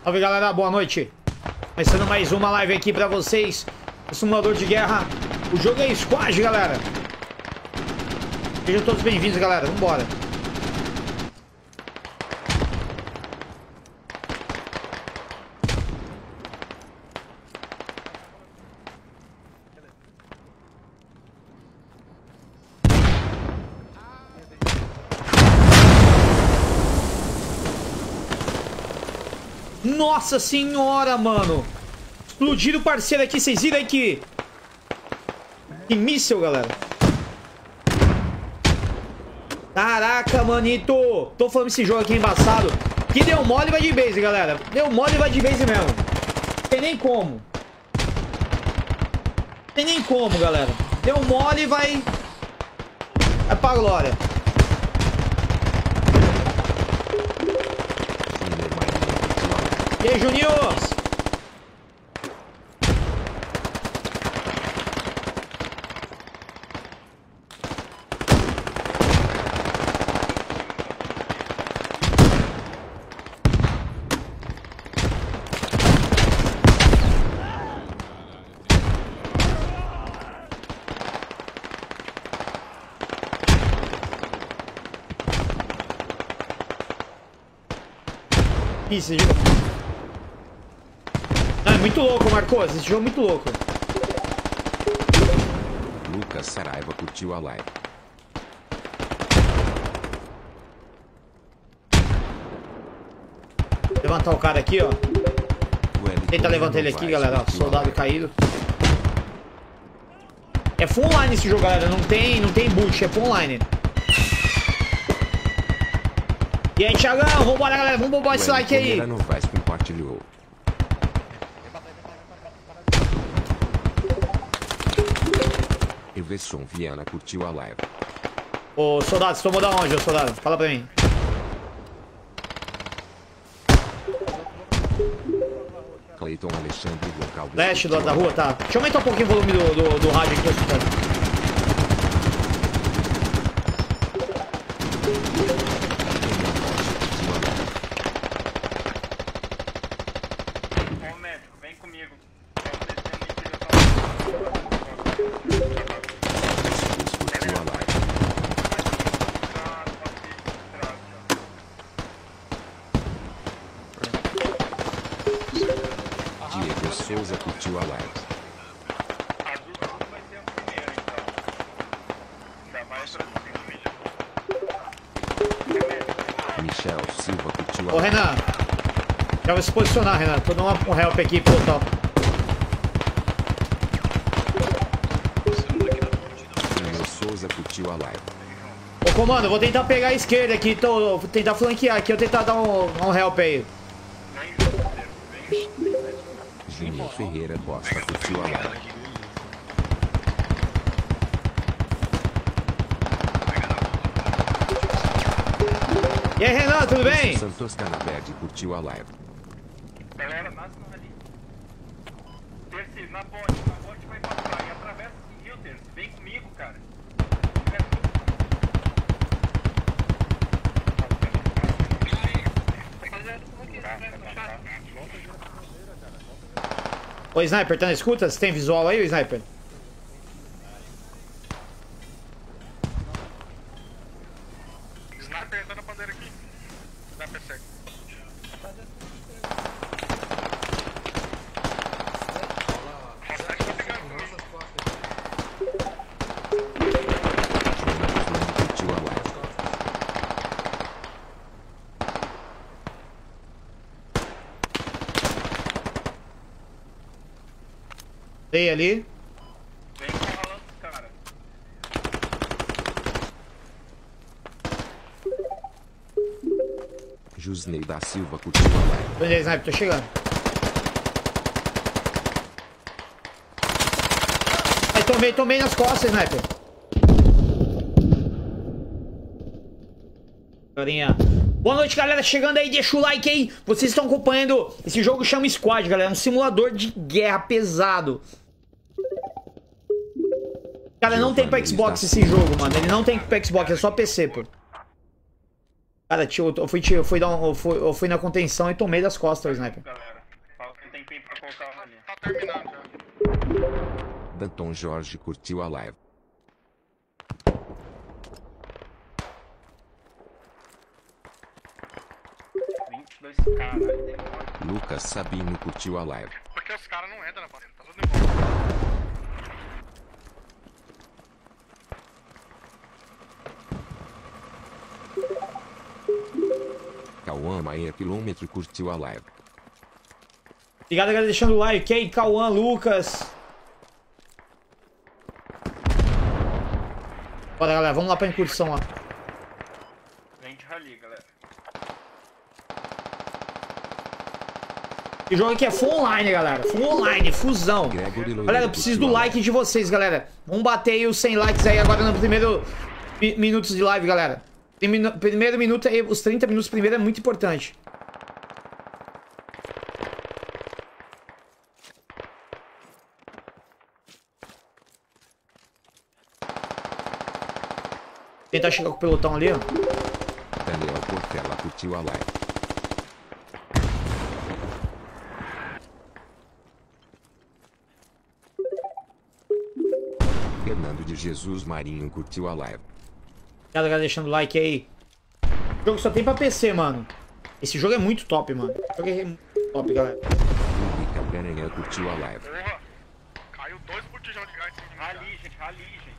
Salve galera, boa noite. Começando mais uma live aqui pra vocês. O simulador de guerra. O jogo é Squad, galera. Sejam todos bem-vindos, galera. Vambora. Nossa senhora, mano. Explodiram o parceiro aqui. Vocês viram aí que míssel, galera. Caraca, manito. Tô falando esse jogo aqui embaçado. Que deu mole e vai de base, galera. Deu mole e vai de base mesmo. Tem nem como. Tem nem como, galera. Deu mole e vai... É pra glória. E aí, Juninho? Esse jogo... É muito louco, Marcos. Esse jogo é muito louco. Lucas Saraiva curtiu a live. Levantar o cara aqui, ó. Tenta levantar ele aqui, galera. Ó, soldado caído. É full online esse jogo, galera. Não tem boot, é full online. E aí, Thiagão, vambora, galera. Vamos bombar esse like aí. Novaes compartilhou. Everson Viana curtiu a live. Ô, soldado, você tomou da onde, ô soldado? Fala pra mim. Cleiton Alexandre local do Leste do lado da rua, tá. Deixa eu aumentar um pouquinho o volume do rádio aqui, tô escutando. Souza curtiu a live. Michel Silva curtiu a live. Ô, Renan. Já vou se posicionar, Renan. Tô dando um help aqui pro top. Daniel Souza curtiu a live. Ô, comando, vou tentar pegar a esquerda aqui. Vou tentar flanquear aqui. Eu tentar dar um help aí. Juninho Ferreira Costa curtiu a live. E aí, Renan, tudo bem? Santos Canabed curtiu a live. Galera, máximo ali. Terceiro, na ponte vai passar e atravessa esse rio, Terceiro. Vem comigo, cara. Ô, Sniper, tá na escuta? Você tem visual aí, ô, Sniper? Sniper, tá na bandeira aqui. Sniper segue. Curtiu a live. Tem ali. Vem encurralando os caras. Jusney da Silva curtiu a live. Onde é, Sniper? Tô chegando. Aí, tomei nas costas, Sniper. Galerinha. Boa noite, galera. Chegando aí, deixa o like aí. Vocês estão acompanhando. Esse jogo chama Squad, galera. É um simulador de guerra pesado. Cara, não tem pra Xbox esse jogo, mano. Ele não tem pra Xbox, é só PC, pô. Cara, tio, eu fui na contenção e tomei das costas o sniper. Galera, falta um tempinho pra colocar o ali. Tá terminando já. Danton Jorge curtiu a live. 22, caralho, demora. Lucas Sabino curtiu a live. Porque os caras não entram na parede, tá tudo embora. Cauã Maia Quilômetro curtiu a live. Obrigado, galera, deixando o like aí. Cauã, Lucas. Bora, galera, vamos lá pra incursão, ó. Vem de rally, galera. Esse jogo aqui é full online, galera. Full online, fusão. Gregory Loiro Galera, eu preciso do curtiu a like live. de vocês, galera. Vamos bater aí os 100 likes aí agora no primeiro minutos de live, galera. Primeiro minuto aí, os 30 minutos primeiro é muito importante. Tentar chegar com o pelotão ali, ó. Daniel Portela curtiu a live. Fernando de Jesus Marinho curtiu a live. Obrigado, galera, deixando o like aí. O jogo só tem pra PC, mano. Esse jogo é muito top, mano. O jogo é muito top, galera. Única Garanha curtiu a live. Porra! Caiu 2 botijão de gás em cima de mim. Rally, gente, rally, gente.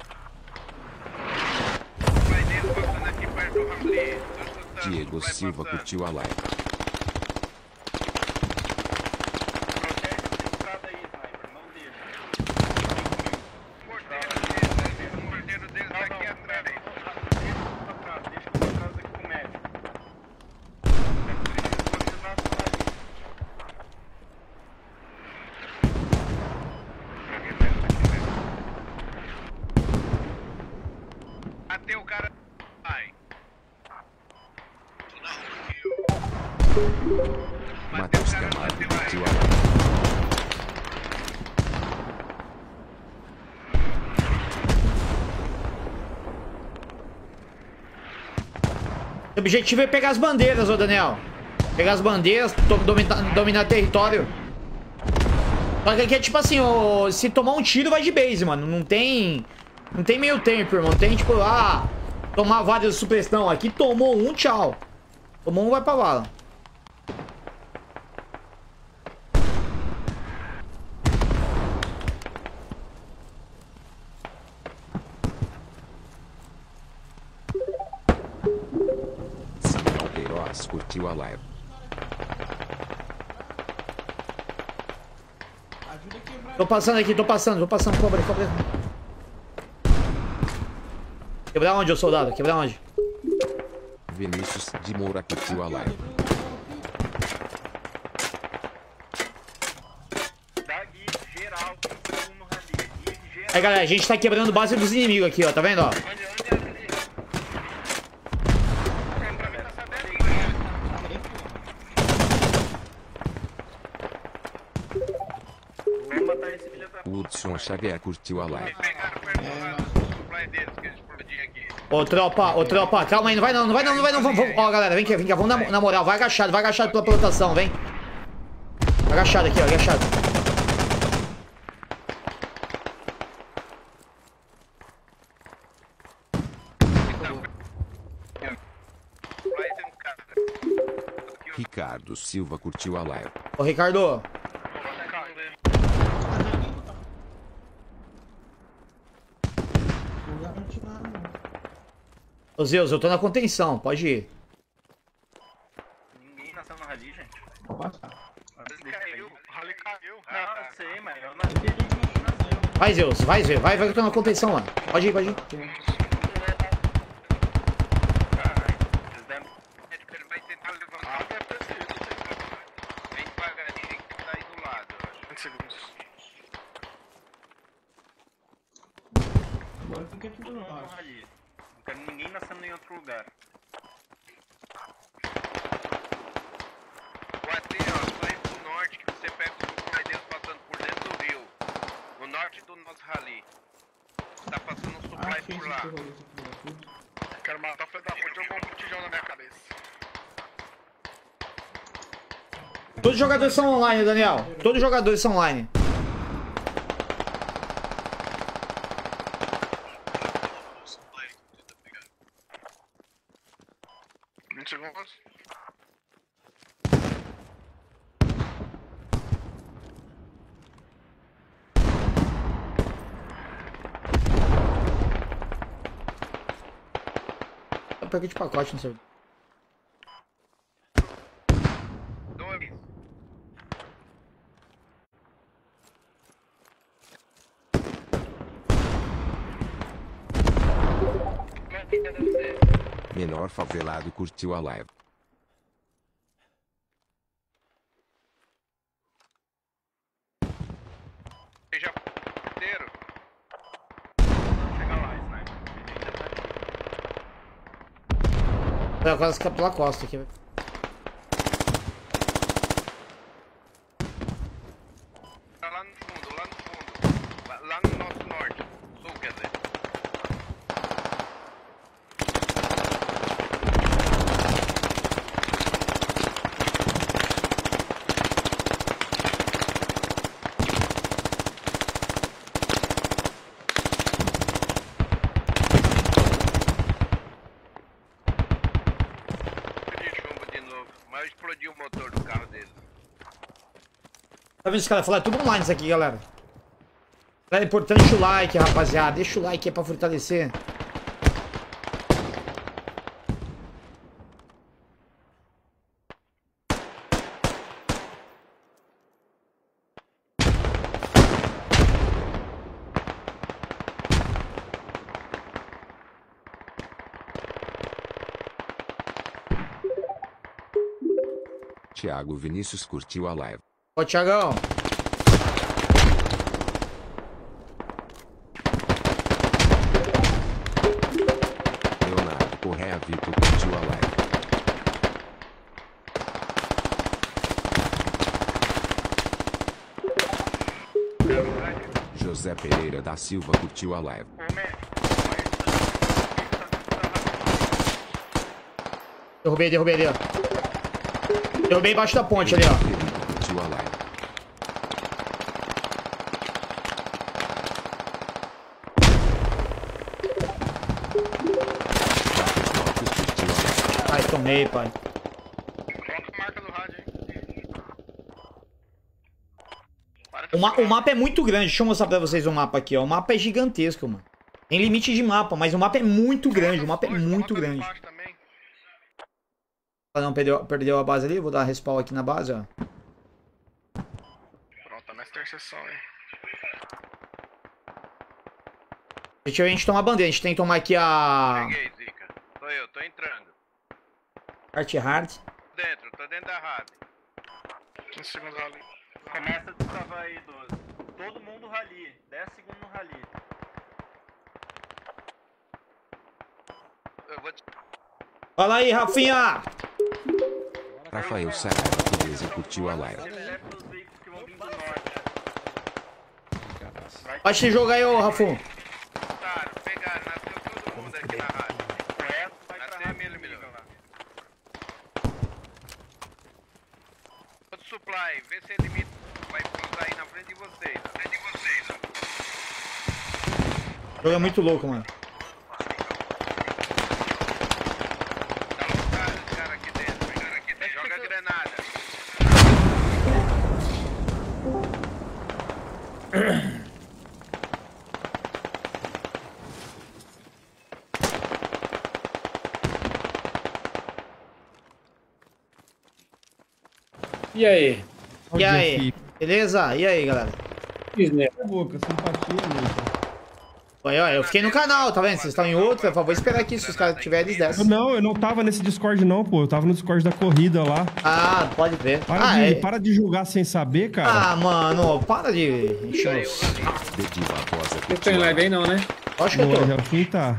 Vai dentro, passando aqui perto do Ramley. Diego Silva curtiu a live. Protege essa estrada aí, sniper, não deixa. O morteiro deles tá aqui atrás. Deixa pra trás aqui com o médico. Até o cara. Ai. Matheus Camargo curtiu a live. O objetivo é pegar as bandeiras, ô Daniel. Pegar as bandeiras, dominar território. Só que aqui é tipo assim, ó, se tomar um tiro vai de base, mano. Não tem meio tempo, irmão. Não tem tipo, tomar várias supressão. Aqui tomou um, tchau. Tomou um, vai pra bala. Samuel Queiroz curtiu a live. Tô passando aqui, tô passando, cobra. Quebrar onde, ô soldado? Quebrar onde? Vinícius de Moura curtiu a live. Dá guia geral, no rally. Guia geral. Aí, galera, a gente tá quebrando base dos inimigos aqui, ó. Tá vendo, ó? Vamos matar esse filho da... Hudson Xavier curtiu a live. Pegaram perto do supply deles que eles explodiam aqui. Ô, tropa, calma aí, não vai não, vamos, ó, galera, vem cá, vamos na moral, vai agachado pela plantação, vem. Agachado aqui, ó, agachado. Supply tem um cara. Ricardo Silva curtiu a live. Ô, Ricardo, ô, Zeus, eu tô na contenção, pode ir. Ninguém nasceu no rally, gente. Ele caiu, o rally caiu. Não, eu sei, mas eu nasci. Vai, Zeus, vai que eu tô na contenção, mano. Pode ir. Caralho, vocês deram... Ele vai tentar levantar. Vem devagarinho que tá aí do lado, eu acho. 20 segundos. no rally. Não quero ninguém nascendo em outro lugar. O AT, ó, só indo pro norte que você pega os supply deles passando por dentro do rio. No norte do nosso rally. Tá passando um supply por lá. Quero matar o filho da puta, jogou um botijão na minha cabeça. Todos os jogadores são online, Daniel. Todos os jogadores são online. Segundos. Eu peguei de pacote, não sei. Dois. Menor favelado curtiu a live. Já inteiro. Chega lá, sniper. Eu quase escapei pela costa aqui. Tá lá no fundo, lá no fundo. Lá no nosso norte. Sul, quer dizer. De chumbo de novo. Mas explodiu o motor do carro dele. Tá vendo os caras falar? É tudo online isso aqui, galera. É importante o like, rapaziada. Deixa o like aí pra fortalecer. Thiago Vinícius curtiu a live. Ó, Thiagão. Leonardo Correa Vitor curtiu a live. José Pereira da Silva curtiu a live. Derrubei ali, ó. Derrubei embaixo da ponte ali, ó. Felipe curtiu a live. Marcos Lopes curtiu a live. Ai, tomei, pai. Coloca a marca do rádio, hein? O mapa é muito grande. Deixa eu mostrar pra vocês o mapa aqui, ó. O mapa é gigantesco, mano. Tem limite de mapa, mas o mapa é muito grande. O mapa é muito grande. Ah, não, perdeu a base ali. Vou dar respawn aqui na base, ó. Pronto, tá nessa interseção, hein? Deixa eu ver a gente tomar a bandeira. A gente tem que tomar aqui a... Peguei, Zica. Sou eu, tô entrando. Art Hard. Tô dentro da rádio. 15 segundos ali. Começa a destravar aí, 12. Todo mundo rally. 10 segundos no rally. Eu vou te... Fala aí, Rafinha. Rafael Saraiva Beleza curtiu a live. Leva os veículos que vão vir do norte. Baixa esse jogo aí, ô Rafão. Pegaram, nasceu todo mundo aqui na rádio. Correto, vai pra Nasceu rádio. milho lá. Outro supply, vê se ele me vai cruzar aí na frente de vocês. O jogo é muito louco, mano. Tá lotado esse cara aqui dentro. Joga granada. E aí? E aí? Beleza? E aí, galera? Boca, simpatia, amigo. Olha, eu fiquei no canal, tá vendo? Vocês estão em outro, vou esperar aqui, se os caras tiverem, eles descem. Eu não tava nesse Discord não, pô. Eu tava no Discord da corrida lá. Ah, pode ver. Para de julgar sem saber, cara. Ah, mano, para de encher os... Dediva Rosa Não tem live aí não, né? Acho que eu Boa, tô. Jafim tá.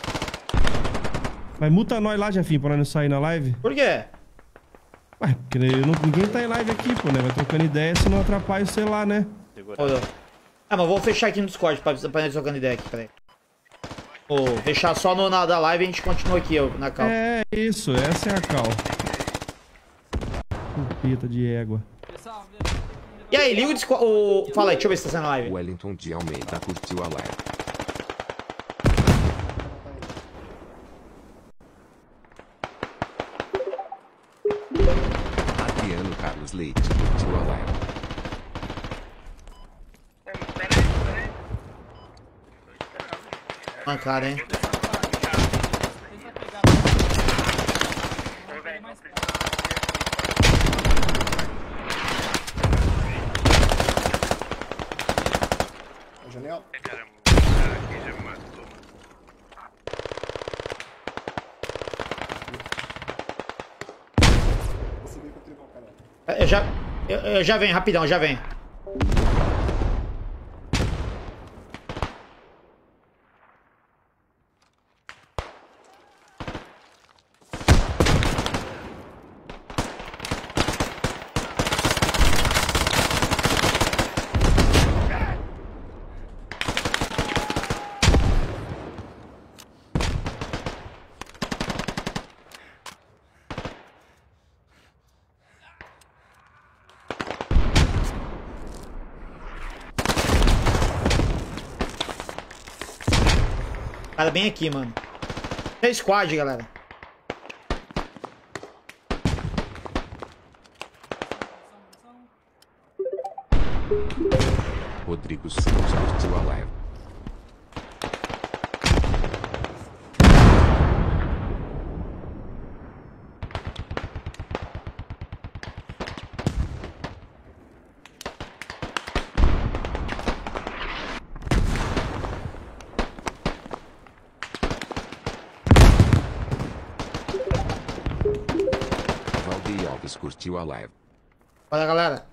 Mas muta nós lá, Jafim, pra nós não sair na live. Por quê? Ué, porque ninguém tá em live aqui, pô, né? Vai trocando ideia, se não atrapalha o celular, né? Ah, mas vou fechar aqui no Discord pra nós trocando ideia aqui, peraí. Vou deixar só no da live e a gente continua aqui, ó, na cal. É isso, essa é a cal. Pupita de égua. E aí, liga o Discord. Fala aí, deixa eu ver se tá sendo live. Wellington de Almeida curtiu a live. Adriano Carlos Leite curtiu a live. Peraí. Mancada, hein? Ô, velho, não precisa. Janela. Caramba, o cara aqui já me matou. Vou subir com o tribão, cara. Eu já venho, rapidão, já venho. Cara, bem aqui, mano. É squad, galera. Rodrigo Santos curtiu a live. Valdir Alves curtiu a live. Olha, galera.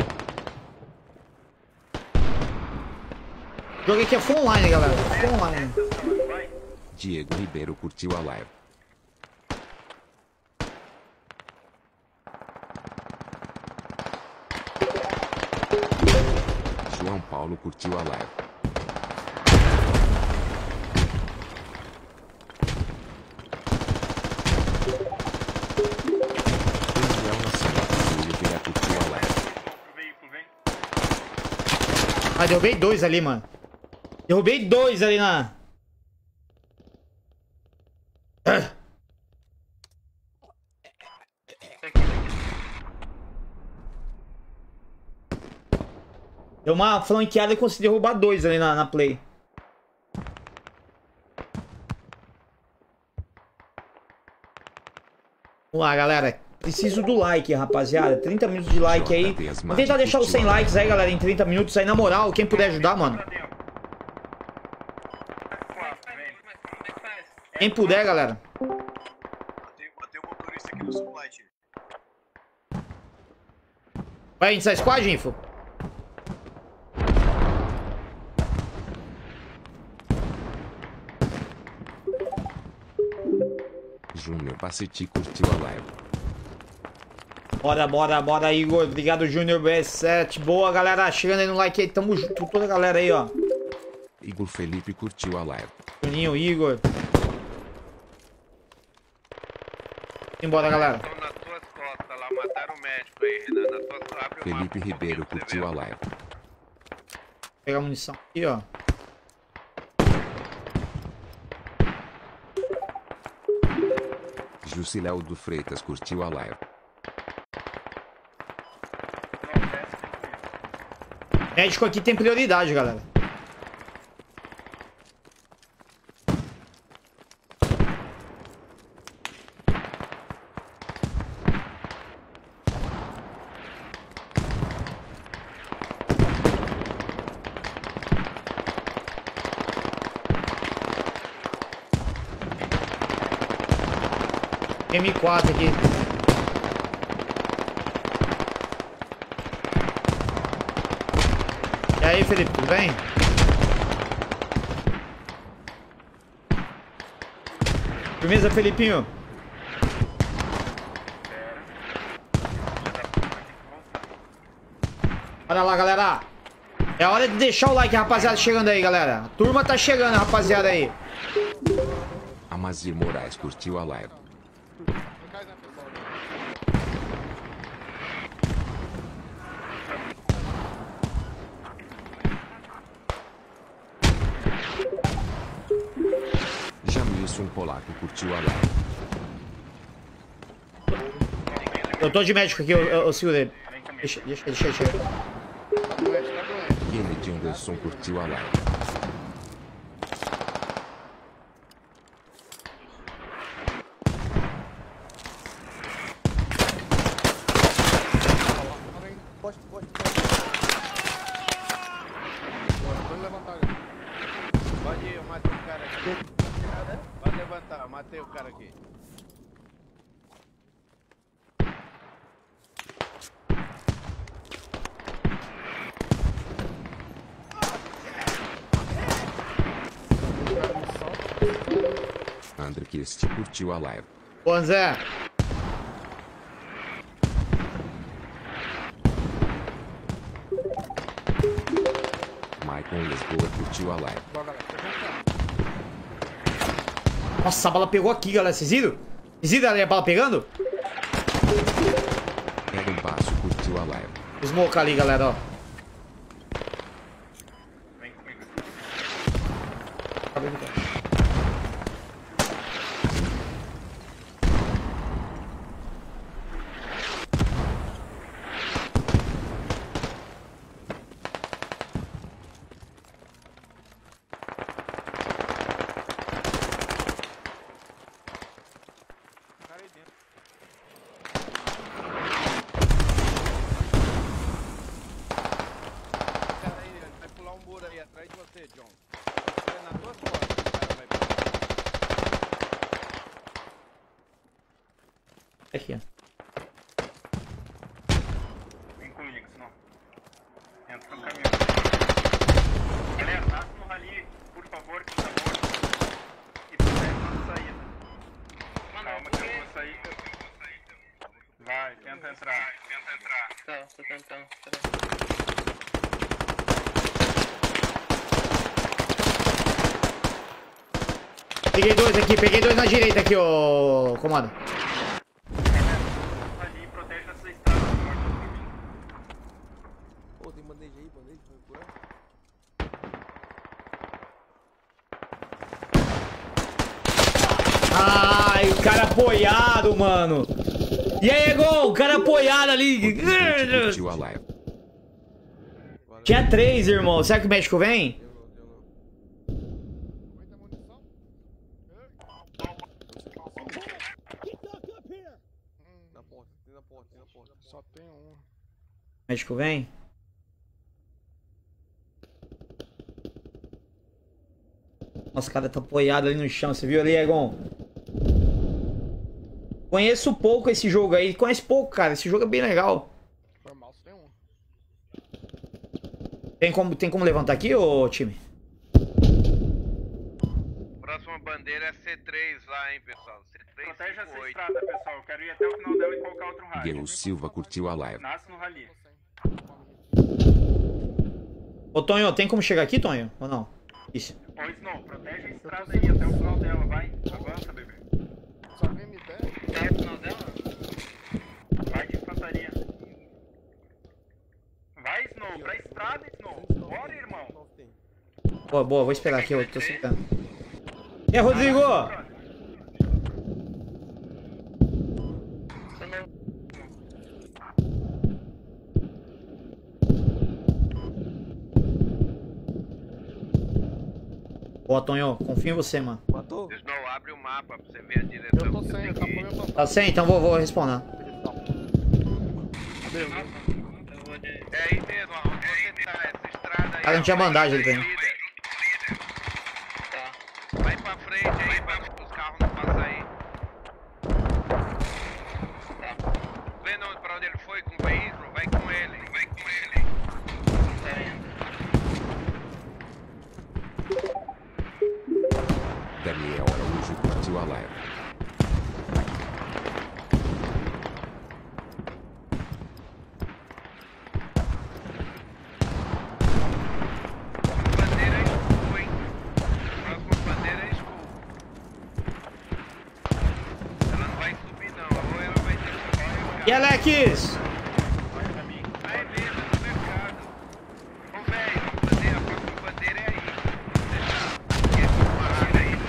O jogo aqui é full online, galera. Full online. Diego Ribeiro curtiu a live. João Paulo curtiu a live. Daniel Nascimento Oliveira curtiu a live. O veículo, vem. Ah, derrubei dois ali, mano. Derrubei dois ali na... Deu uma flanqueada e consegui derrubar dois ali na play. Vamos lá, galera. Preciso do like, rapaziada. 30 minutos de like aí. Vou tentar deixar os 100 likes aí, galera, em 30 minutos aí. Na moral, quem puder ajudar, mano. Quem puder, galera. Matei o motorista aqui no Sunlight. Vai iniciar squad, info? Júnior Paceti curtiu a live. Bora, Igor. Obrigado, Júnior B7. Boa, galera. Chegando aí no like aí. Tamo junto, toda a galera aí, ó. Igor Felipe curtiu a live. Juninho, Igor. Embora, galera. Estão nas tuas costas lá, mataram o médico aí, Renan. Nas tuas costas, abre o Felipe mapa, Ribeiro pra você curtiu ver. a live. Pegar munição aqui, ó. Jusiléu do Freitas curtiu a live. Médico aqui tem prioridade, galera. M4 aqui. E aí, Felipe, tudo bem? Firmeza, Felipinho? Olha lá, galera. É hora de deixar o like, rapaziada, chegando aí, galera. A turma tá chegando, rapaziada, aí. Amazir Moraes curtiu a live. Jamilson Polaco curtiu a live. Eu tô de médico aqui, eu sigo ele. Deixa. Kennedy Anderson curtiu a live. Pode ir, eu matei o cara aqui. Pode levantar, eu matei o cara aqui. André Kist curtiu a live. Ô, Zé. Michael Lisboa curtiu a live. Nossa, a bala pegou aqui, galera. Vocês viram? Vocês viram ali a bala pegando? Aaron Passo curtiu a live. Smoke ali, galera, ó. Vem comigo. Cara aí, ele vai pular um muro aí atrás de você, John. É na tua costas, o cara vai pular. Aqui, ó. Vem comigo, senão. Entra no caminhão. Galera, nasce no rally, por favor, que tá morto. E protege nossa saída. Calma que eu vou sair. Vai, tenta entrar. Tá, tô tentando. Peguei dois na direita aqui, ô comando. Ali, protege essa estrada morta. Pô, tem bandeja aí, vai curar? Ai, o cara apoiado, mano. E aí, Egon, o cara apoiado ali. Curtiu a live. Tinha 3, irmão. Será que o médico vem? Na porta, tem na porta. Só tem um. O médico vem? Nossa, o cara tá apoiado ali no chão. Você viu ali, Egon? Conheço pouco esse jogo aí. Conhece pouco, cara. Esse jogo é bem legal. Normal, só tem um. Tem como levantar aqui, ô time? Próxima bandeira é C3 lá, hein, pessoal. C358. Protege essa estrada, pessoal. Eu quero ir até o final dela e colocar outro rádio. Guilherme Silva curtiu a live. Nasce no rally. Ô, Tonho, tem como chegar aqui, Tonho? Ou não? Isso. Ô, Snow, protege a estrada aí até o final dela, vai. Avança, bebê. Só vem me der. Tá no final dela? Vai de infantaria. Vai, Snow, pra estrada, Snow. Bora, irmão. Boa, boa, vou esperar aqui, eu tô secando. E aí, Rodrigo? Boa, Tonho, confio em você, mano. Matou? Snow, abre o mapa pra você ver a direção. Eu tô que você sem, tem tá que ir. por meu Tá sem? Então vou responder. Eu vou de... É aí mesmo, onde você tá, essa estrada aí. Cara, não tinha ó, bandagem ali pra mim. líder. Tá. Vai pra frente aí, pra os carros não passarem aí. Tá. Vendo pra onde ele foi com o veículo? Vai com ele. Tá indo. Daniel Araújo curtiu a live. Bandeira é school, hein? Próxima bandeira é school. E Alex? Aí mesmo, no mercado. Ô, velho, vamos fazer a próxima bandeira é aí. Quer filmar aí?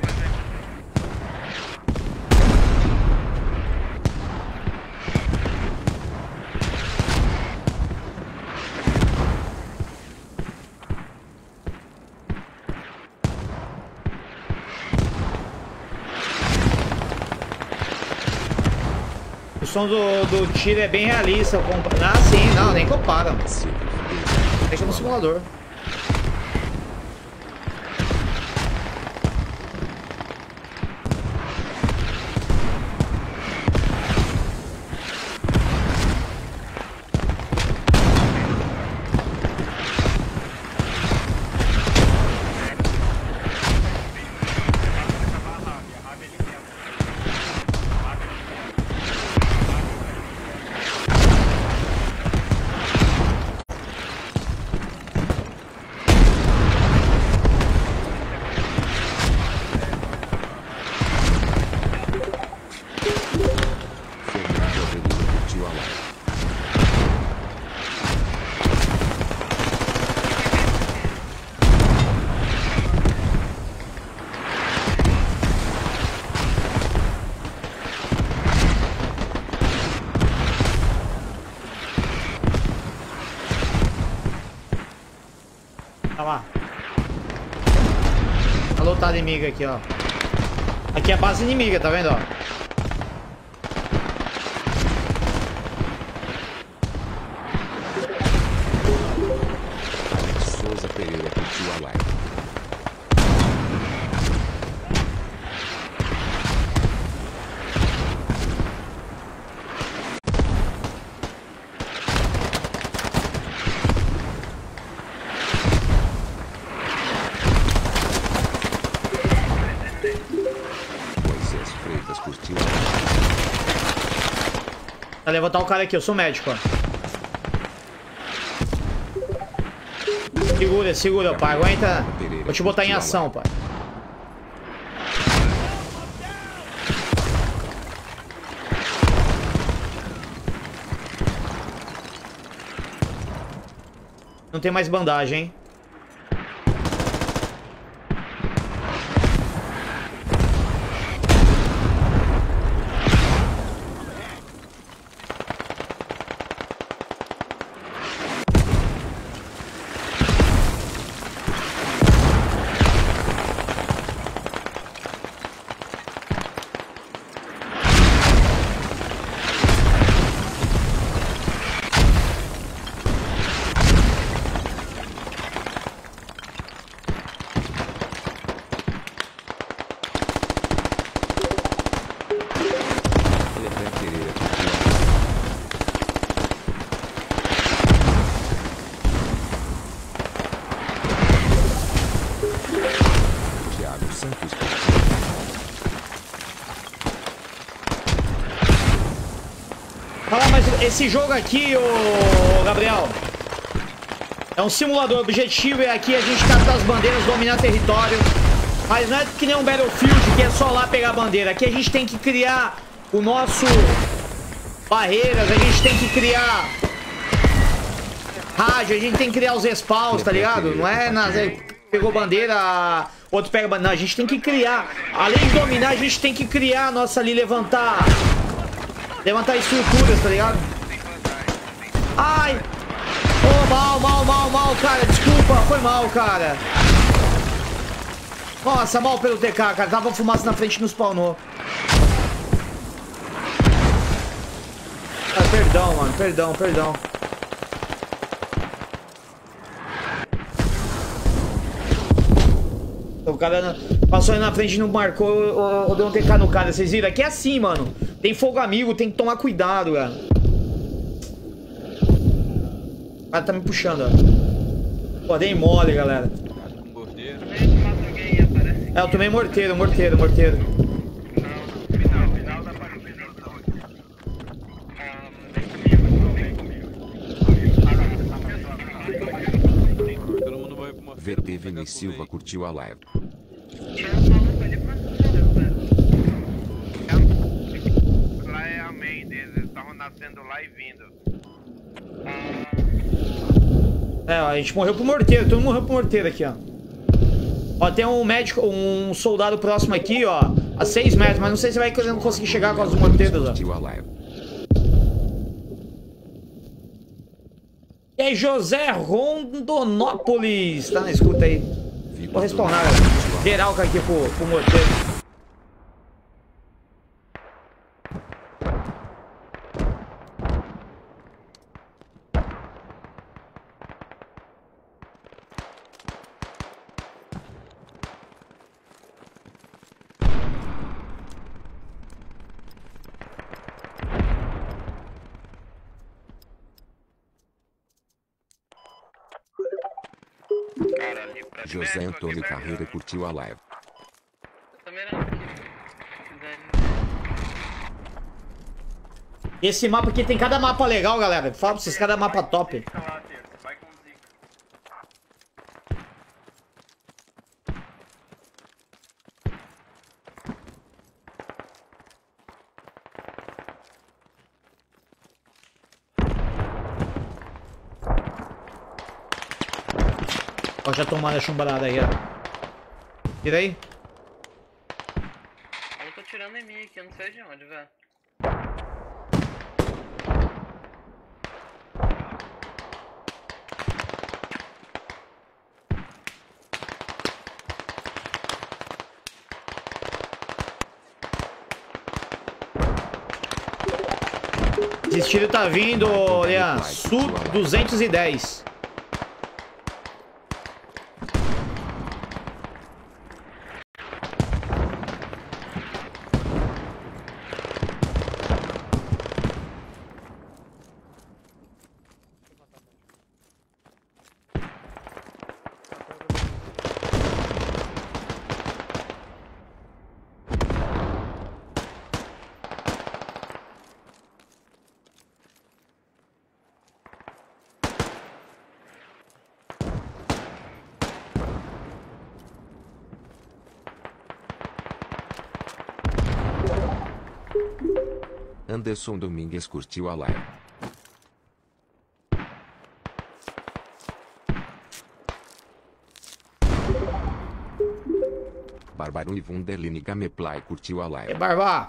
O som do tiro é bem realista. Ah, sim, não, nem compara. Deixa no simulador. Tá lá. Tá lotado inimigo aqui, ó. Aqui é a base inimiga, tá vendo, ó? Souza Pereira curtiu a live. Moisés Freitas curtiu a live. Vai levantar o cara aqui, eu sou médico, ó. Segura, segura, pai. Aguenta. Vou te botar em ação, pai. Não tem mais bandagem, hein? Fala, mas esse jogo aqui, ô Gabriel, é um simulador. O objetivo é aqui a gente captar as bandeiras, dominar território. Mas não é que nem um Battlefield que é só lá pegar a bandeira. Aqui a gente tem que criar o nosso barreiras, a gente tem que criar rádio, a gente tem que criar os spawns, tá ligado? Não é pegou bandeira, outro pega bandeira. Não, a gente tem que criar. Além de dominar, a gente tem que criar a nossa ali, levantar estruturas, tá ligado? Ai! Oh, mal, cara. Desculpa, foi mal, cara. Nossa, mal pelo TK, cara. Tava fumaça na frente e nos spawnou. Ah, perdão, mano. Perdão. O cara passou aí na frente e não marcou, ou deu um TK no cara. Vocês viram? Aqui é assim, mano. Tem fogo amigo, tem que tomar cuidado, cara. O cara tá me puxando, ó. Pô, dei mole, galera. É, eu tomei morteiro. Final da partida. Vem comigo. VP Vini Silva curtiu a live. Lá é a main deles, eles estavam na vai vindo. É, ó, a gente morreu pro morteiro. Todo mundo morreu pro morteiro aqui, ó. Ó, tem um médico, um soldado próximo aqui, ó. A 6 metros, mas não sei se vai conseguir chegar com os morteiros, ó. Curtiu a live. E aí, José Rondonópolis. Tá na escuta aí. Vou respawnar, geral aqui pro morteiro. Cara, ali pra José cima, Antônio aqui, Carreira curtiu a live. Tô mirando aqui. Esse mapa aqui tem cada mapa legal, galera. Fala pra vocês, cada mapa top. Fica lá, Terça. Vai com zica. Ó, já tomaram a chumbarada aí, ó. Tira aí. Eu tô tirando em mim aqui, eu não sei de onde, velho. Esse tiro tá vindo, Leandro. Sul 210. Anderson Domingues curtiu a live. Bárbaro e Wunderline Gameplay curtiu a É, live. Barba.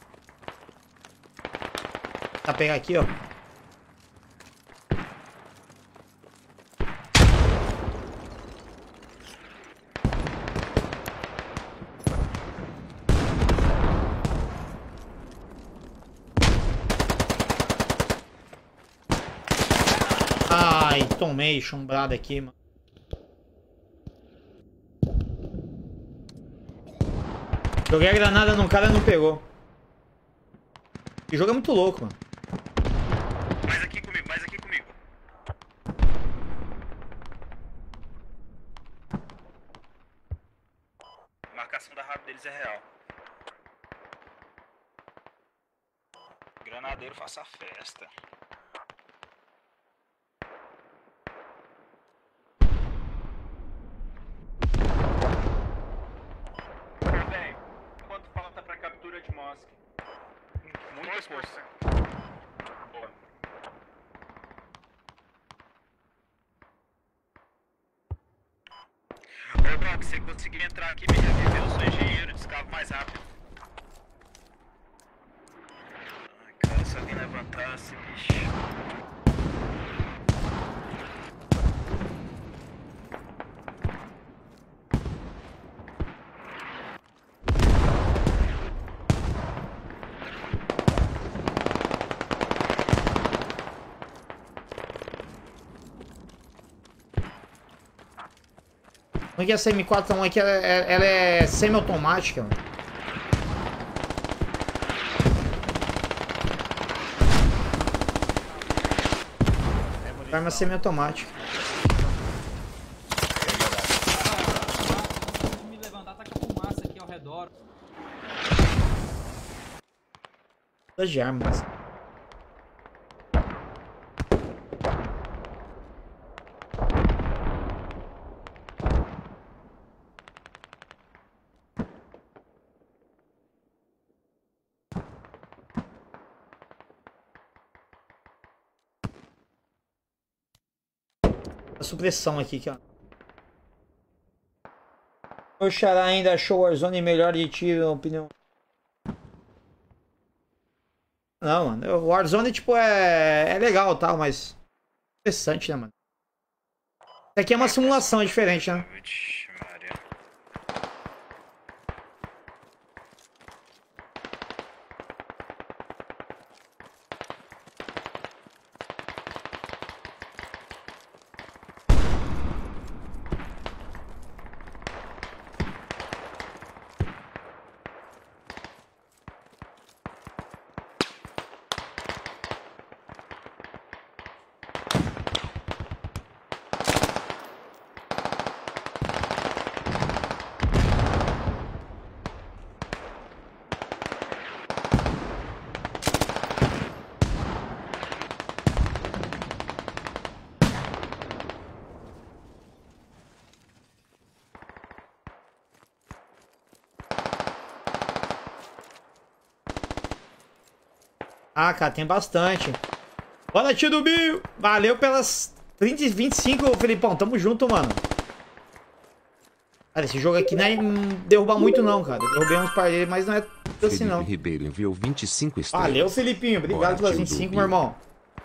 Tá pegar aqui, ó. Ai, tomei chumbrada aqui, mano. Joguei a granada num cara e não pegou. Esse jogo é muito louco, mano. Mais aqui comigo, mais aqui comigo. A marcação da rádio deles é real. Granadeiro, faça a festa. Ô, velho, quanto falta pra captura de Mosque? Muito pouco. Boa. Ô, Brock, se você conseguir entrar aqui, me reviver, eu sou engenheiro, descavo mais rápido. Ai, cara, se alguém levantasse, bicho. Como é que essa M4 aqui, ela é semi-automática, mano. Arma semi-automática. Se me levantar, tá com fumaça aqui ao redor. Das de armas. A supressão aqui, ó. O Xará ainda achou o Warzone melhor de tiro, na opinião. Não, mano. O Warzone, tipo, é legal e tal, mas... Interessante, né, mano? Isso aqui é uma simulação, é diferente, né? Vixe, Maria. Ah, cara, tem bastante. Bora, tio do Bill! Valeu pelas 30 e 25, Felipão. Tamo junto, mano. Cara, esse jogo aqui não é derrubar muito, não, cara. Eu derrubei uns par dele, mas não é tudo assim, não. Felipe Ribeiro enviou 25 estrelas. Valeu, Felipinho. Obrigado pelas 25, meu irmão.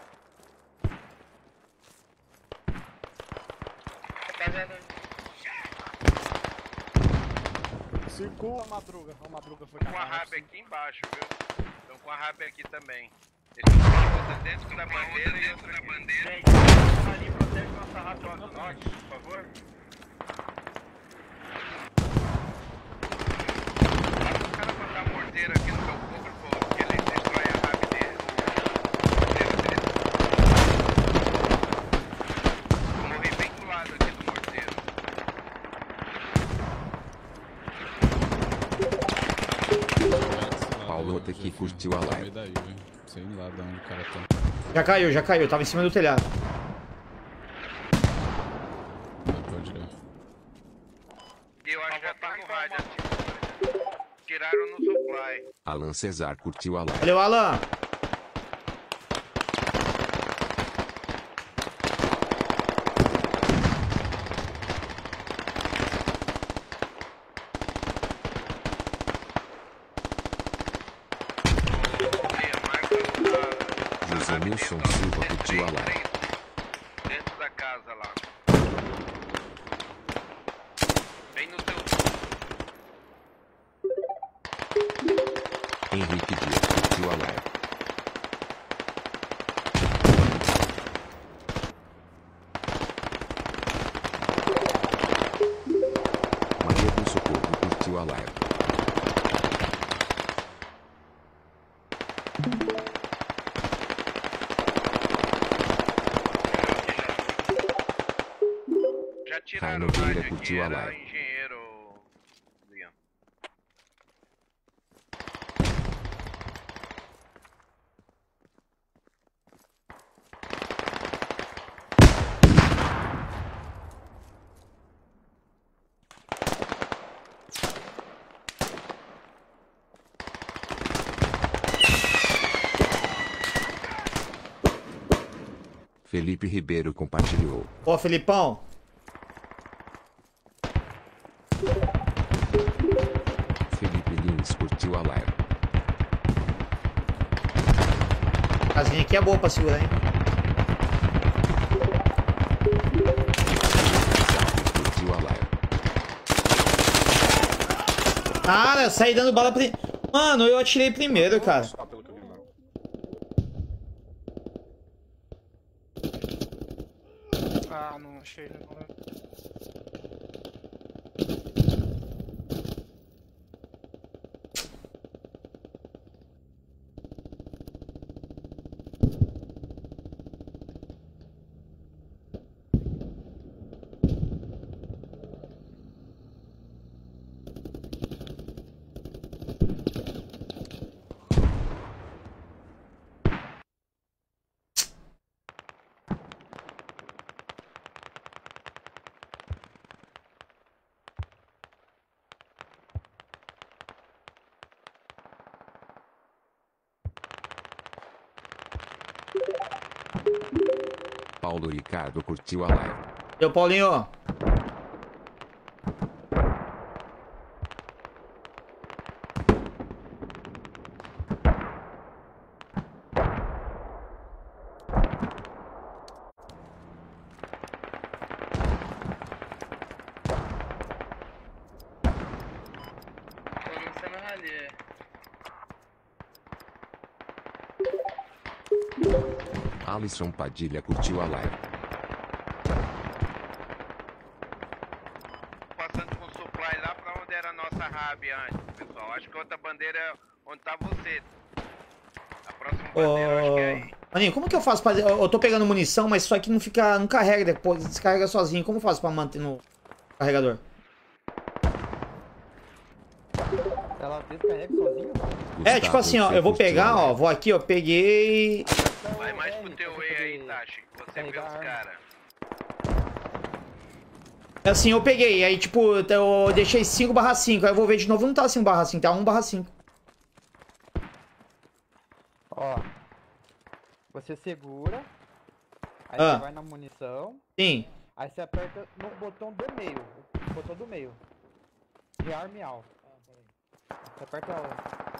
Segura a madruga. A madruga foi Com a rab aqui embaixo, viu? Estão com a rab aqui também. Eles estão outra dentro da bandeira e outra na bandeira. Gente, o rally protege nossa rádio do norte, por favor. Basta o cara mandar morteiro aqui no meu cobro, pô, que ele destrói a rab dele. Eu morri bem do lado aqui do morteiro. Paulo que curtiu a live. Daí, velho. Sei lá de onde o cara tá. Já caiu, já caiu. Tava em cima do telhado. Pode ir. E eu acho que já tá no rádio. Tiraram no supply. Alan Cesar curtiu a live. Valeu, Alan. José Nilson Silva curtiu a live. Dentro da casa lá. Bem no teu. Henrique Dias curtiu a live. Maria do Socorro curtiu a live. Já tiraram Raino o Vieira rádio aqui, curtiu a era live. engenheiro. Leon. Felipe Ribeiro compartilhou. Ó, Felipão. Felipe Lins curtiu a live. A casinha aqui é boa pra segurar, hein? Curtiu a live. Cara, eu saí dando bala pri... Mano, eu atirei primeiro, cara. Só pelo que eu vi, mano. Ah, não achei. Não. Paulo Ricardo curtiu a live. Deu, Paulinho. Alisson Padilha curtiu a live. Passando com o supply lá pra onde era a nossa hub antes, pessoal. Acho que outra bandeira é onde tá você. A próxima bandeira eu acho que é aí. Maninho, como que eu faço pra... Eu tô pegando munição, mas isso aqui não fica... Não carrega depois, descarrega sozinho. Como eu faço pra manter no carregador? Ela descarrega sozinho? É, tipo assim, ó, eu vou pegar, ó, vou aqui, ó, peguei... Vai mais pro teu E aí, Tachi, que você vê os caras. É assim, eu peguei, aí tipo, eu deixei 5/5, aí eu vou ver de novo, não tá 5/5, tá 1/5. Ó, você segura, aí você vai na munição. Sim. Aí você aperta no botão do meio, o botão do meio. Rearme alto. Você aperta ela.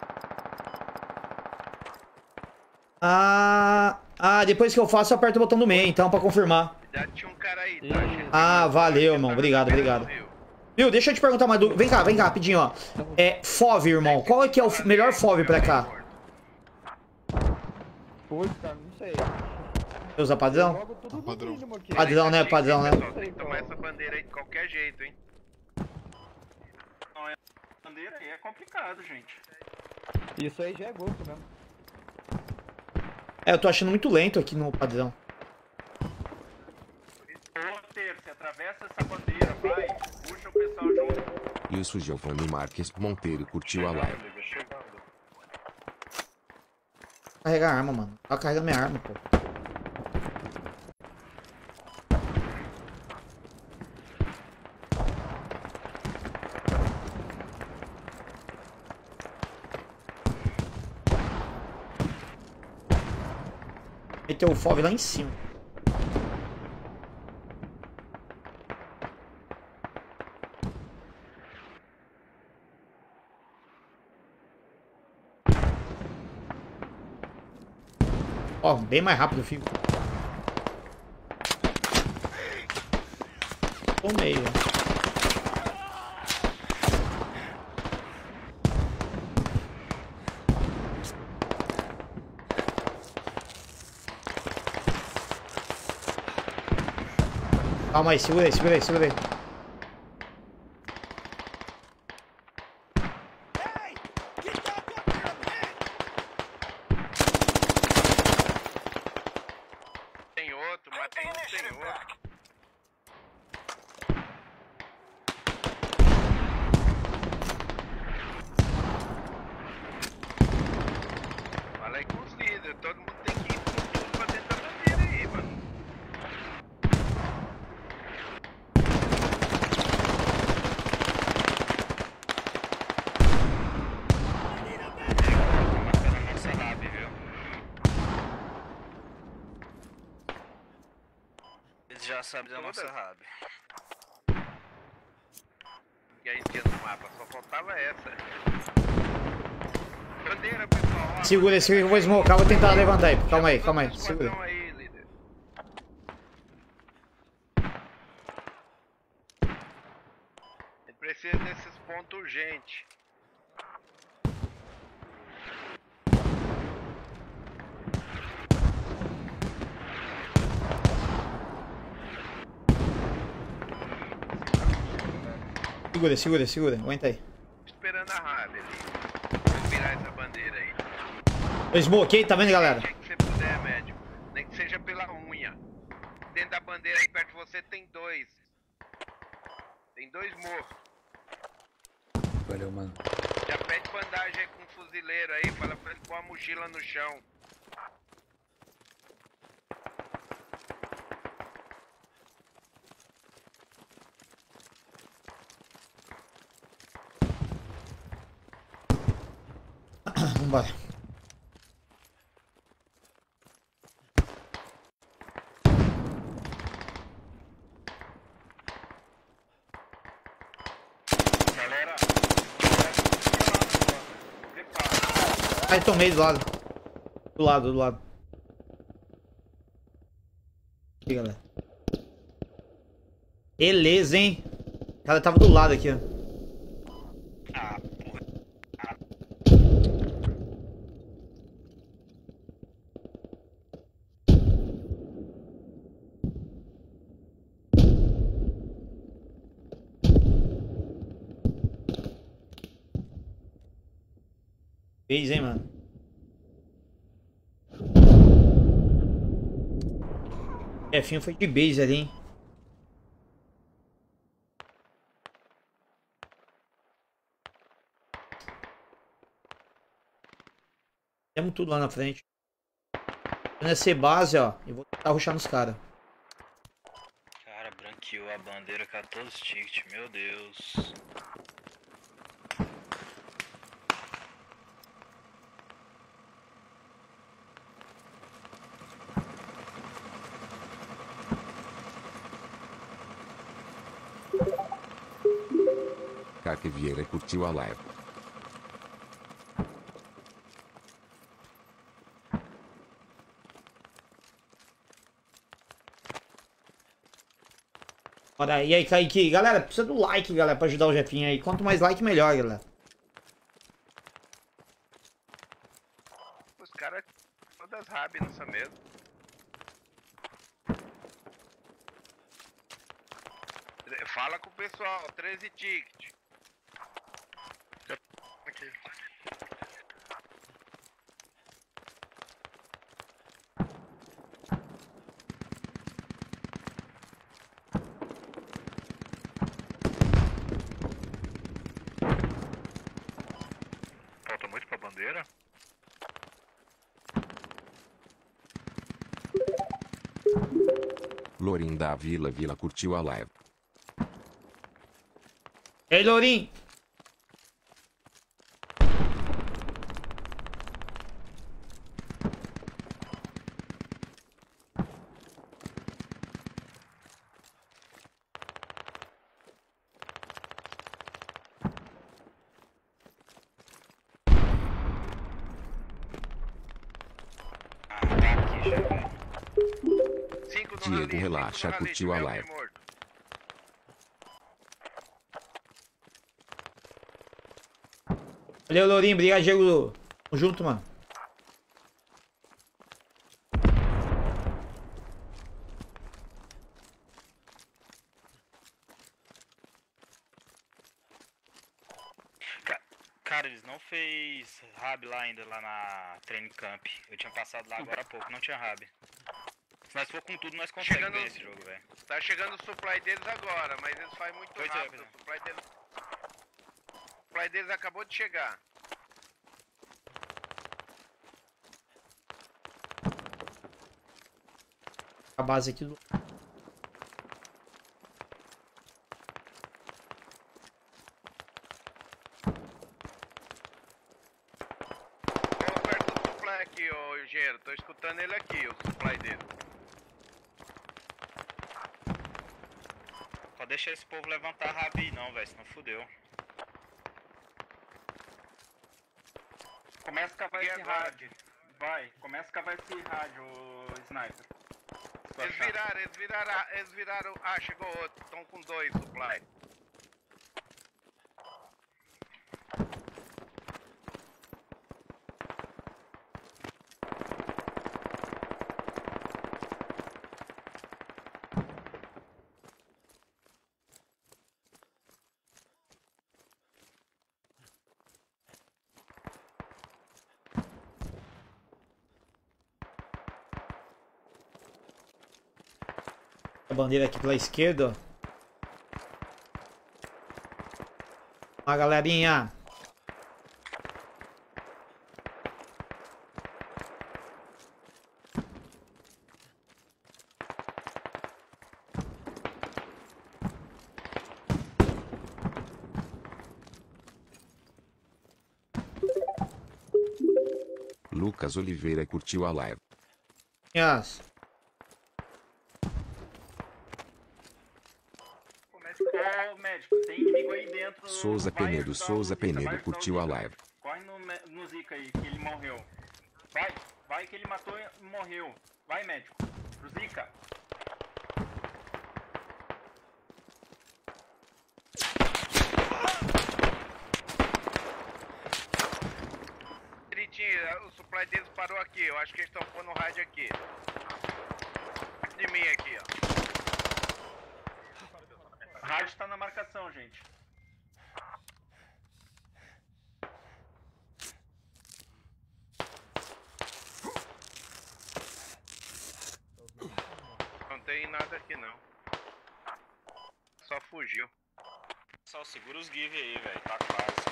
Depois que eu faço, eu aperto o botão do meio, então, pra confirmar. Já tinha um cara aí, Valeu, irmão. Obrigado, obrigado. Viu, deixa eu te perguntar mais dúvida. Vem cá, rapidinho, ó. FOV, irmão. Qual é que é o melhor FOV pra cá? Putz, cara, não sei. Você usa padrão? Padrão, né? Padrão, né? Tem que tomar essa bandeira aí de qualquer jeito, hein? Não, a bandeira aí é complicado, gente. Isso aí já é gosto mesmo. Eu tô achando muito lento aqui no padrão. Ô, Terça, atravessa essa bandeira, vai. Puxa o pessoal junto. Isso, Giovanni Marques Monteiro curtiu a live. Carregar a arma, mano. Tá carregando minha arma, pô. Meteu o FOV lá em cima. Ó, bem mais rápido, filho. Tomei, ó. Calma aí, segura aí, segura aí, segura aí. Tem outro, matei um, tem outro. Fala aí com os líderes, todo mundo tem que ir com tudo pra dentro da bandeira aí, mano. Eles já sabem da nossa hub. E aí tinha no mapa, só faltava essa. Bandeira, pessoal. Segura esse que eu vou smocar, vou tentar levantar aí. Calma aí, calma aí. Segura. Aí, líder. Ele precisa desses pontos urgentes. Segura, segura, segura. Aguenta aí. Esperando a hub ali. Vou virar essa bandeira aí. Eu smokei, tá vendo, galera? O que você puder, médico. Nem que seja pela unha. Dentro da bandeira aí perto de você tem dois. Tem dois mortos. Valeu, mano. Já pede bandagem aí com um fuzileiro aí. Fala pra ele pôr a mochila no chão. Vambora. Ai, tomei do lado. Do lado, do lado. Aqui, galera. Beleza, hein? O cara tava do lado aqui, ó. Ah, porra. Fez, hein, mano? Chefinho foi de base ali, hein? Temos tudo lá na frente. Vou ser base, ó. E vou tentar rushar nos caras. Cara, branqueou a bandeira, catou os tickets, meu Deus. Kaki Vieira curtiu a live. Bora, e aí, Kaique? Galera, precisa do like, galera, pra ajudar o Jefinho aí. Quanto mais like, melhor, galera. Os caras todas rabem nessa mesa. Fala com o pessoal, 13 tickets. Aqui. Falta muito pra bandeira? Lorim da Vila curtiu a live. Ei, Lourim! Diego Relaxa curtiu a live. Valeu, Lourinho. Obrigado, Diego. Tamo junto, mano. Cara, eles não fez hub lá ainda, lá na training camp. Eu tinha passado lá agora há pouco, não tinha hub. Se nós for com tudo, nós conseguimos ganhar esse jogo, velho. Tá chegando o supply deles agora, mas eles fazem muito rápido. O supply deles acabou de chegar. A base aqui do... Cola perto do supply aqui, ô engenheiro. Tô escutando ele aqui, o supply dele. Pode deixar esse povo levantar hub aí não, velho, senão fudeu. Começa a cavar esse rádio. Vai, começa a cavar esse rádio, sniper. Eles viraram. Ah, chegou outro. Estão com 2 supply. A bandeira aqui pela esquerda, ó. Ó, galerinha. Lucas Oliveira curtiu a live. Yes. Ô, médico, tem inimigo aí dentro. Souza Penedo curtiu a live. Corre no no Zika aí, que ele morreu. Vai que ele matou e morreu. Vai, médico. Pro Zika. O supply deles parou aqui, eu acho que eles estão pondo o rádio aqui. De mim aqui, ó. Rádio tá na marcação, gente. Não tem nada aqui não. Só fugiu. Só segura os give aí, velho, tá quase.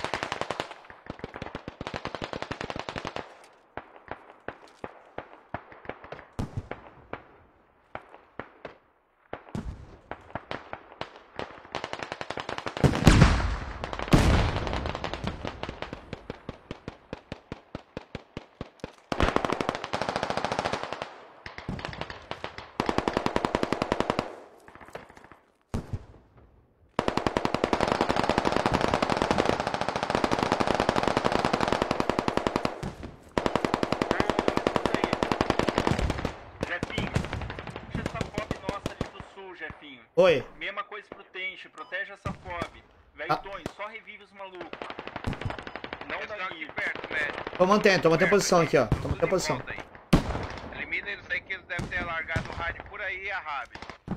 Oi. Mesma coisa pro Tenche, protege essa FOB. Velho Tonho, só revive os malucos. Não dá aqui perto, velho. Tô mantendo a posição aqui, ó. Tô mantendo a posição. Elimina eles aí que eles devem ter largado o rádio por aí e a RAB.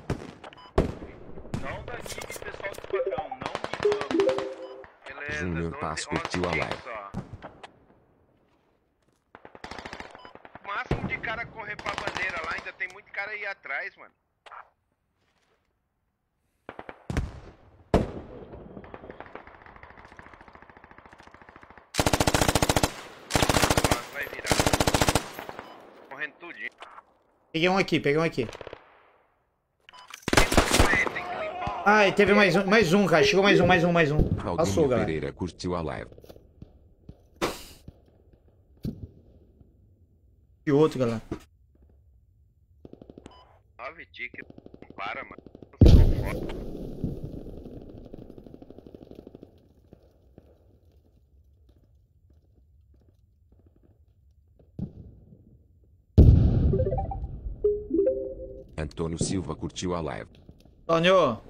Não dá aqui, pessoal do esquadrão, não me vamos. Beleza, Júnior Paz curtiu a live. O máximo de cara correr pra bandeira lá, ainda tem muito cara aí atrás, mano. Vai virar. Correndo tudinho. Peguei um aqui. Ai, teve mais um, cara. Chegou mais um. Passou, Valdinho galera. Pereira curtiu a live. E outro, galera. 9 tickets. Não para, mano. Ficou foda. Antônio Silva curtiu a live. Antônio.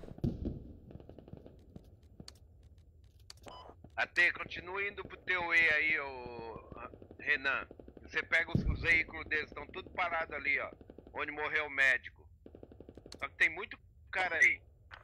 Até continua indo pro teu E aí, ô Renan. Você pega os veículos deles, estão tudo parado ali, ó. Onde morreu o médico. Só que tem muito cara aí.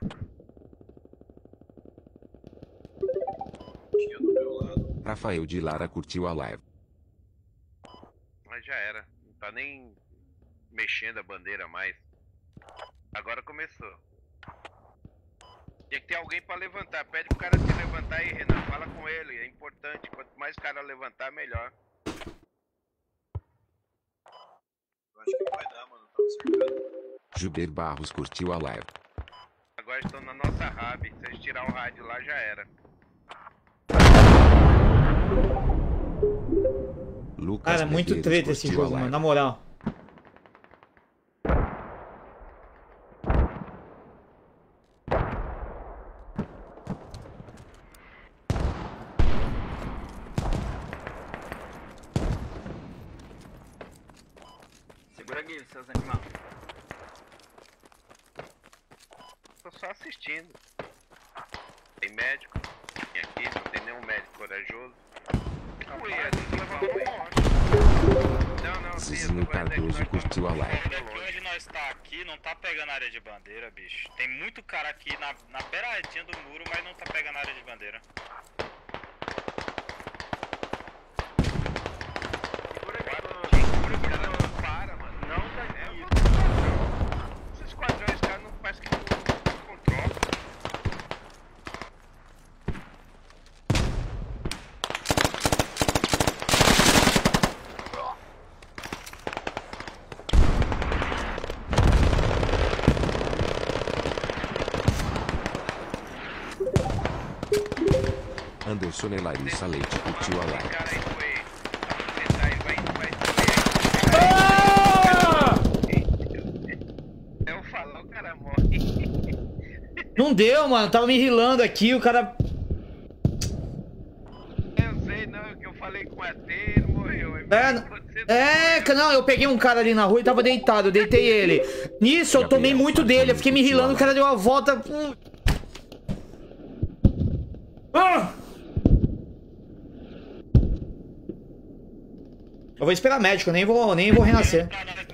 Tinha do meu lado. Rafael de Lara curtiu a live. Mas já era. Não tá nem mexendo a bandeira mais. Agora começou. Tinha que ter alguém pra levantar. Pede pro cara se levantar aí, Renan. Fala com ele. É importante. Quanto mais cara levantar, melhor. Eu acho que não vai dar, mano. Tava cercado. Juber Barros curtiu a live. Agora estão na nossa RAB. Se eles tirar o rádio lá, já era. Lucas Cara, é muito Medeiros treta esse curtiu a jogo, mano. live. Na moral. Segura aqui, seus animais. Tô só assistindo. Tem médico. Tem aqui, não tem nenhum médico corajoso. Não, Cizinho Cardoso curtiu a live. Daqui onde nós tá aqui, não tá pegando área de bandeira, bicho. Tem muito cara aqui na beiradinha do muro, mas não tá pegando área de bandeira. Para, mano. Não tá aqui. Esses esquadrões, cara, não parece que não controlam. Anderson e Larissa Leite curtiu a live. Eu falo, o cara morre. Não deu, mano. Tava me rilando aqui, o cara... Eu sei, não. que eu falei com o AT, ele morreu. Não, eu peguei um cara ali na rua e tava deitado, eu deitei ele. Nisso eu tomei muito dele, eu fiquei me rilando, o cara deu uma volta. Eu vou esperar médico, nem vou renascer.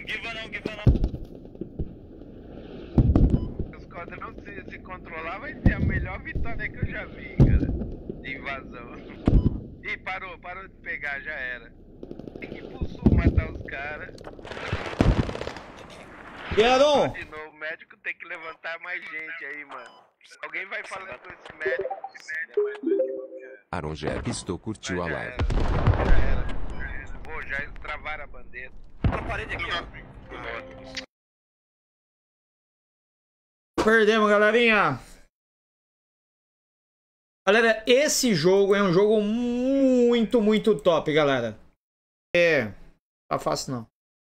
Os contra não se controlar vai ser a melhor vitória que eu já vi, cara. De invasão. Ih, parou de pegar, já era. Tem que ir pro sul matar os caras. Quero! De novo, o médico tem que levantar mais gente aí, mano. Alguém vai falando com esse médico. Aaron Jefferson curtiu a live. Já era. Pô, já travaram a bandeira. Na parede aqui, ó. Perdemos, galerinha. Galera, esse jogo é um jogo muito top, galera. Tá fácil não.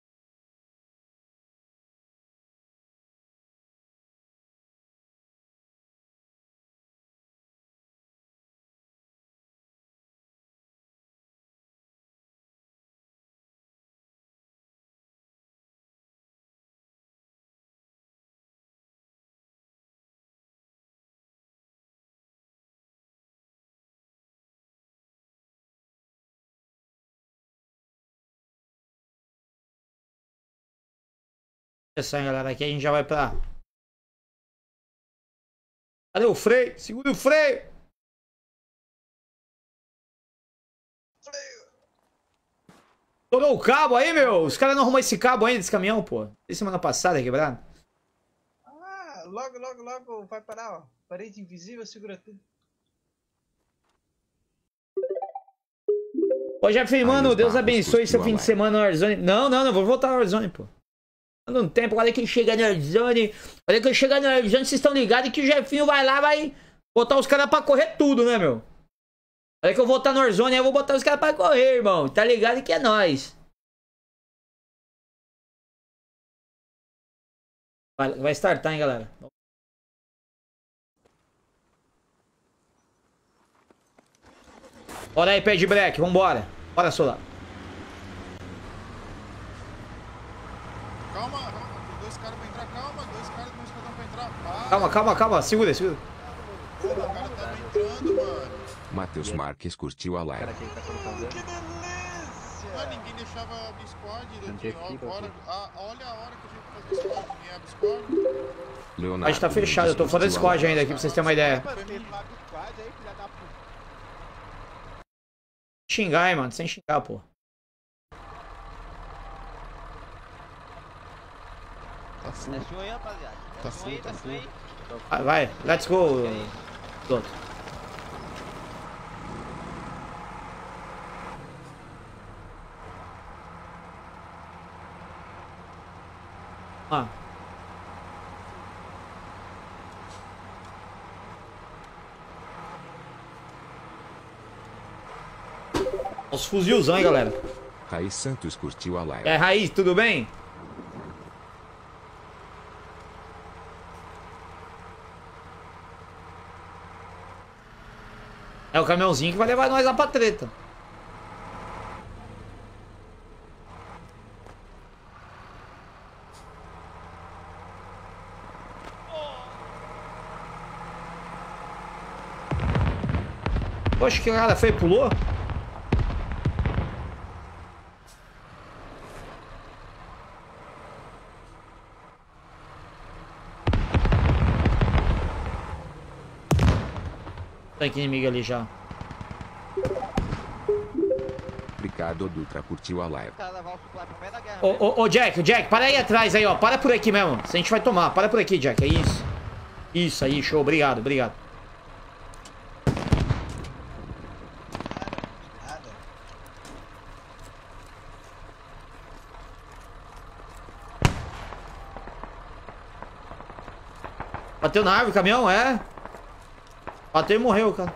Essa aí, galera, aqui a gente já vai pra... Cadê o freio? Segura o freio! Estourou o cabo aí, meu! Os caras não arrumam esse cabo ainda desse caminhão, pô. Desde semana passada, quebrado. Ah, logo vai parar, ó. Parede invisível, segura tudo. Ô, Jeff, mano, Deus abençoe seu fim de semana no Warzone. Não, vou voltar ao Warzone, pô. Dando um tempo, olha que chega no Warzone. Olha que chega no Warzone, vocês estão ligados que o Jefinho vai lá, vai botar os caras pra correr tudo, né, meu? Olha que eu vou voltar no Warzone, aí eu vou botar os caras pra correr, irmão. Tá ligado que é nóis. Vai startar, hein, galera. Bora aí, pé de break, vambora. Bora, Solar. Calma, tem dois caras pra entrar, dois caras no escadão pra entrar. Calma, segura. Pô, o cara tá entrando, mano. Matheus Marques curtiu a live. Que delícia! Ah, ninguém deixava a squad. Olha a hora que a gente fazia squad, ninguém abre squad. A gente tá fechado, eu tô fora da squad ainda aqui pra vocês terem uma ideia. Xingar, hein, mano, sem xingar, pô. Tá full. Desce um aí, rapaziada. Tá full. Vai, let's go. Piloto. Os fuzilzão, hein, galera. Raiz Santos curtiu a live. É, Raiz, tudo bem? É o caminhãozinho que vai levar nós lá pra treta. Poxa, que cara feio, pulou? Tanque inimigo ali já. Ricardo Dutra curtiu a live. Ô, Jack, para aí atrás aí, ó. Para por aqui mesmo. Se a gente vai tomar. Para por aqui, Jack. É isso. Isso aí, show. Obrigado. Bateu na árvore o caminhão, é? Bateu e morreu, cara.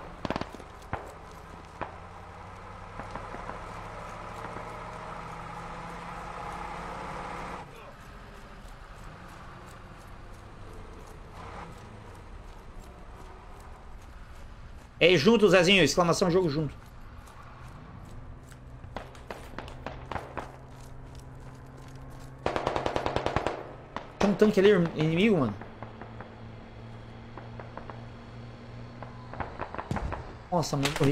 É junto, Zezinho. Exclamação jogo junto. Tem um tanque ali, inimigo, mano. Nossa, mano, morri.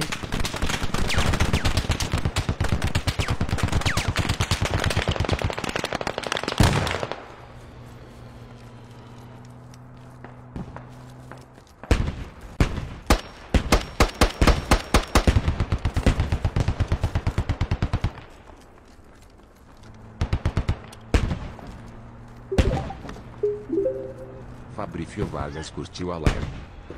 Fabrício Vargas curtiu a live.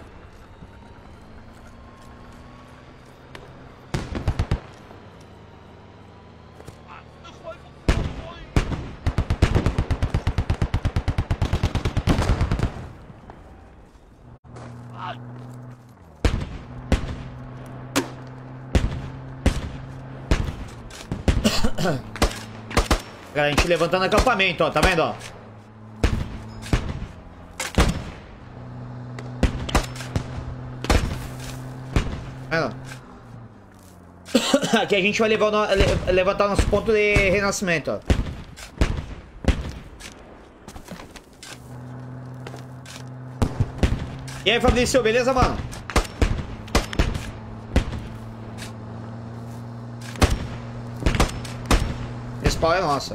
Cara, a gente levantando acampamento, ó, tá vendo, ó? Aqui a gente vai levantar o nosso ponto de renascimento, ó. E aí, Fabrício, beleza, mano? Esse pau é nosso.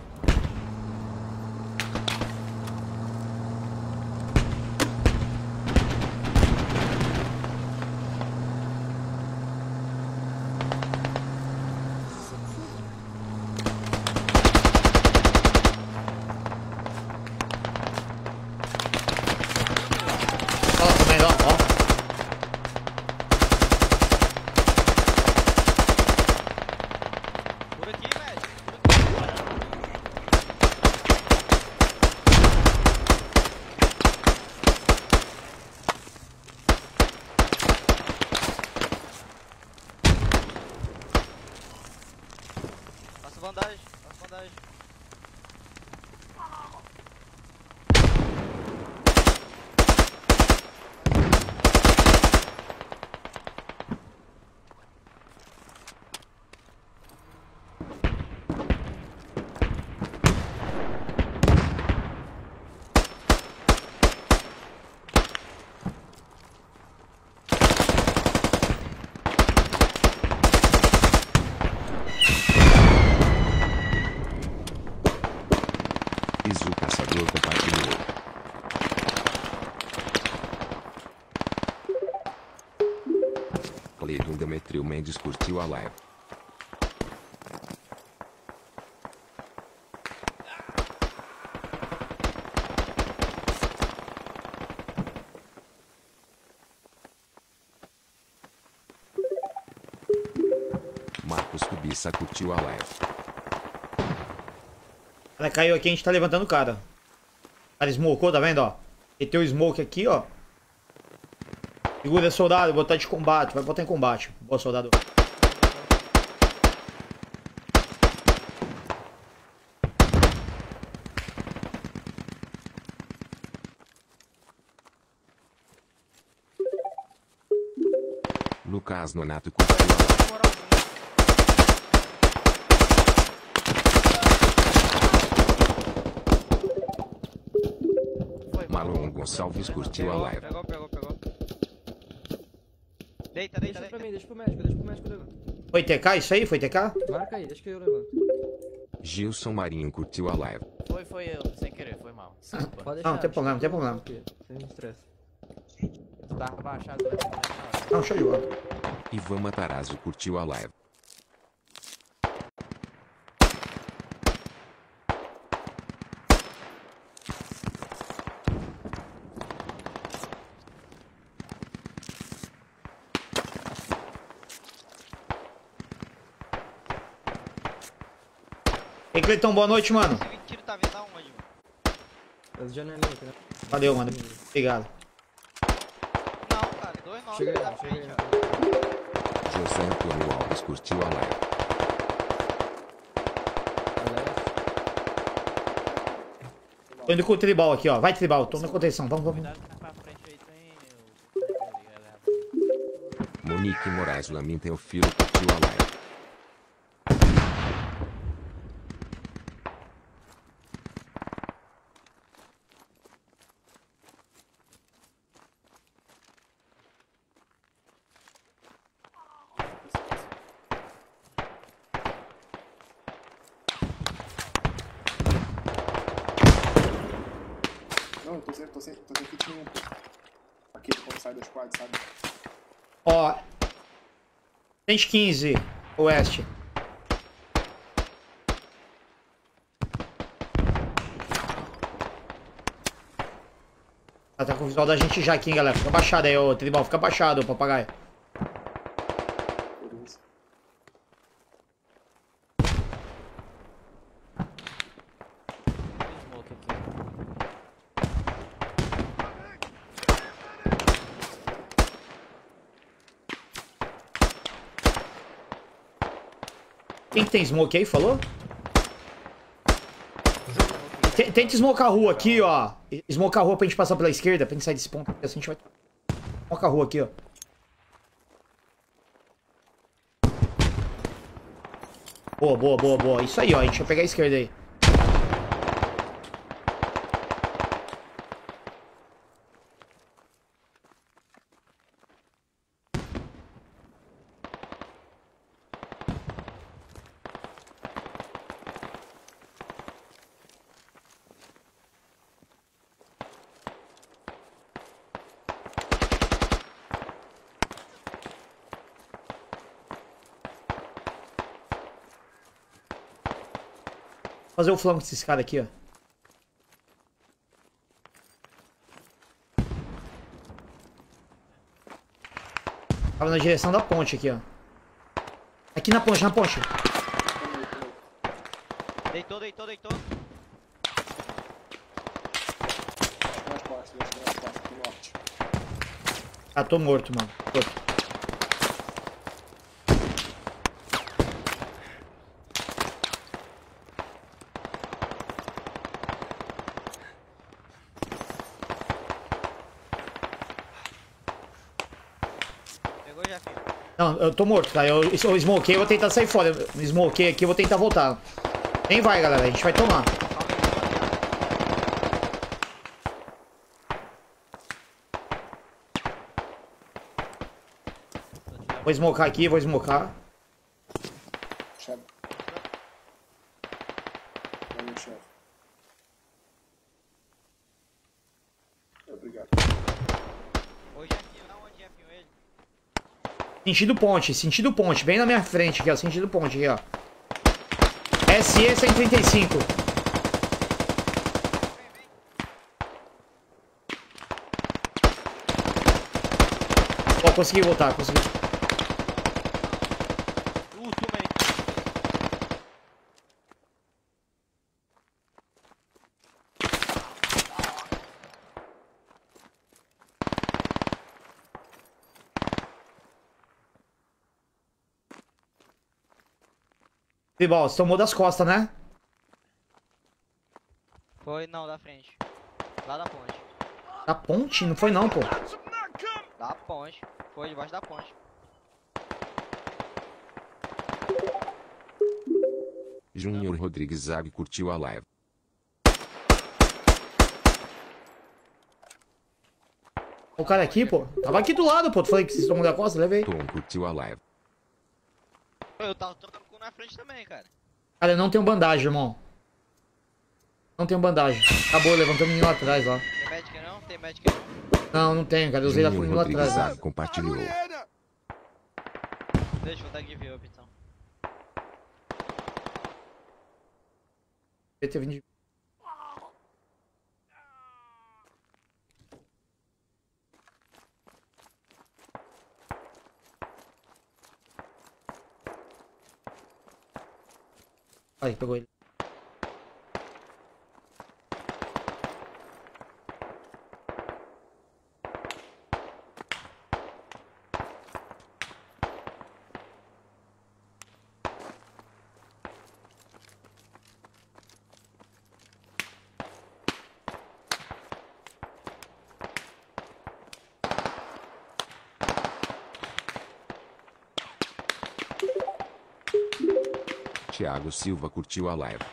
O caçador compartilhou. Cleiton Demetriu Mendes curtiu a live. Marcos Kubica curtiu a live. Ela caiu aqui, a gente tá levantando o cara. O cara smocou, tá vendo, ó? Meteu o smoke aqui, ó. Segura, soldado, botar de combate. Vai botar em combate. Boa, soldado. Lucas Nonato curtiu a live. Marlon Gonçalves curtiu a live. Pegou. Deita. Deixa pra mim, deixa pro médico, levanto. Foi TK isso aí? Foi TK? Marca aí, deixa que eu levanto. Gilson Marinho curtiu a live. Foi eu, sem querer, foi mal. Não, tem problema, tem problema. Sem estresse. Tá abaixado, Não, show de bola. Ivan Matarazzo curtiu a live. Ei, Cleiton, boa noite, mano. Esse tiro tá vindo aonde, mano? As janelinhas aqui, né? Valeu, mano. Obrigado. Não, cara, 2-9 Chega na aí, frente, chega ó. José Antônio Alves curtiu a live. Tô indo com o tribal aqui, ó. Vai, tribal. Tô na contenção. Vamos. Monique Moraes Lamin Teofilo curtiu a live. tô sem kit nenhum. Aqui, quando sai do squad, sabe? Ó. 115, oeste. Tá com o visual da gente já aqui, hein, galera. Fica baixado aí, ô tribal. Fica baixado, ô papagaio. Quem que tem smoke aí, falou? Tenta smocar a rua aqui, ó. Smocar a rua pra gente passar pela esquerda, pra gente sair desse ponto. Assim a gente vai... Smocar a rua aqui, ó. Boa, boa, boa, boa. Isso aí, ó. A gente vai pegar a esquerda aí. Fazer o flanco desses caras aqui, ó. Tava na direção da ponte aqui, ó. Aqui na ponte, na ponte. Deitou, deitou, deitou. Mais costas, do norte. Ah, tô morto, mano. Tô. Não, eu tô morto, tá? Eu smokei, eu vou tentar sair fora. Eu smokei aqui, eu vou tentar voltar. Nem vai, galera. A gente vai tomar. Vou smocar aqui, vou smocar. Chefe. Valeu, chefe. Obrigado. Sentido ponte, bem na minha frente aqui, ó, sentido ponte aqui, ó. SE 135. Ó, consegui voltar, consegui. Tribal, você tomou das costas, né? Foi, não, da frente. Lá da ponte. Da ponte? Não foi não, pô. Da ponte. Foi debaixo da ponte. Júnior Rodrigues Zag curtiu a live. O cara aqui, pô. Tava aqui do lado, pô. Tu falei que vocês tomam da costa, levei. Tom curtiu a live. Eu tava trocando com na frente também, cara. Cara, eu não tenho bandagem, irmão. Não tenho bandagem. Acabou, levantou o menino lá atrás, lá. Tem médica não? Tem médica não? Não, não tenho, cara. Eu usei lá pro menino lá atrás. Zag compartilhou. Deixa eu dar give up, então. Ele teve de... Aí, pegou ele. Thiago Silva curtiu a live.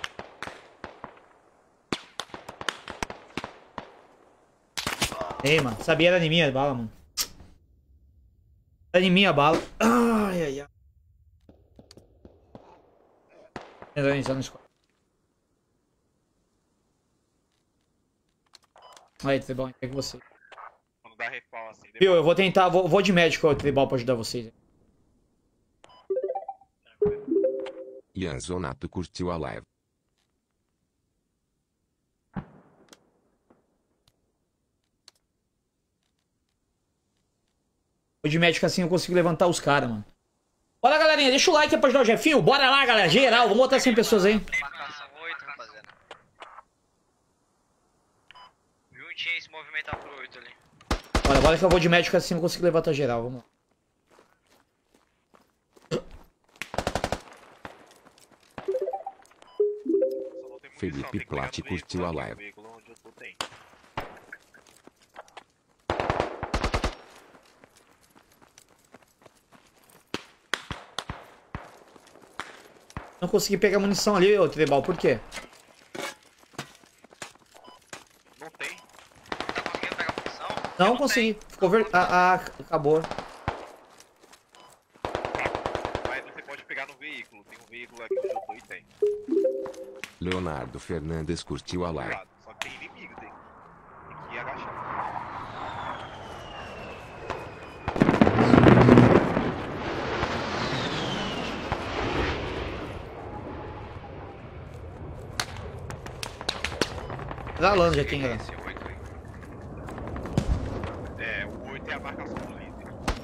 Ei, mano. Sabia, era em mim a bala, mano. Era em mim a bala. Ai, ai, ai. Organizando no squad. Aí, Tribal, é com você. Quando dá refaul assim. Viu, eu vou tentar, vou de médico, Tribal, pra ajudar vocês. Ian Zonato curtiu a live. Vou de médico assim eu consigo levantar os caras, mano. Bora, galerinha, deixa o like aí pra ajudar o Jefinho. Bora lá, galera, geral, vamos botar 100 pessoas aí. Marcação 8, rapaziada. Juntinho se movimentar pro 8 ali. Bora que eu vou de médico assim eu consigo levantar geral, vamos lá. Felipe Plat curtiu a live. Não consegui pegar munição ali, ô Tribal, por quê? Não tem. Tá conseguindo pegar munição? Não consegui. Ficou acabou. Mas você pode pegar no veículo. Tem um veículo aqui onde eu tô e tem. Leonardo Fernandes curtiu a live. Só que tem inimigo, tem que agachar. Ralando já tem, galera. É, o 8 é a marcação do líder.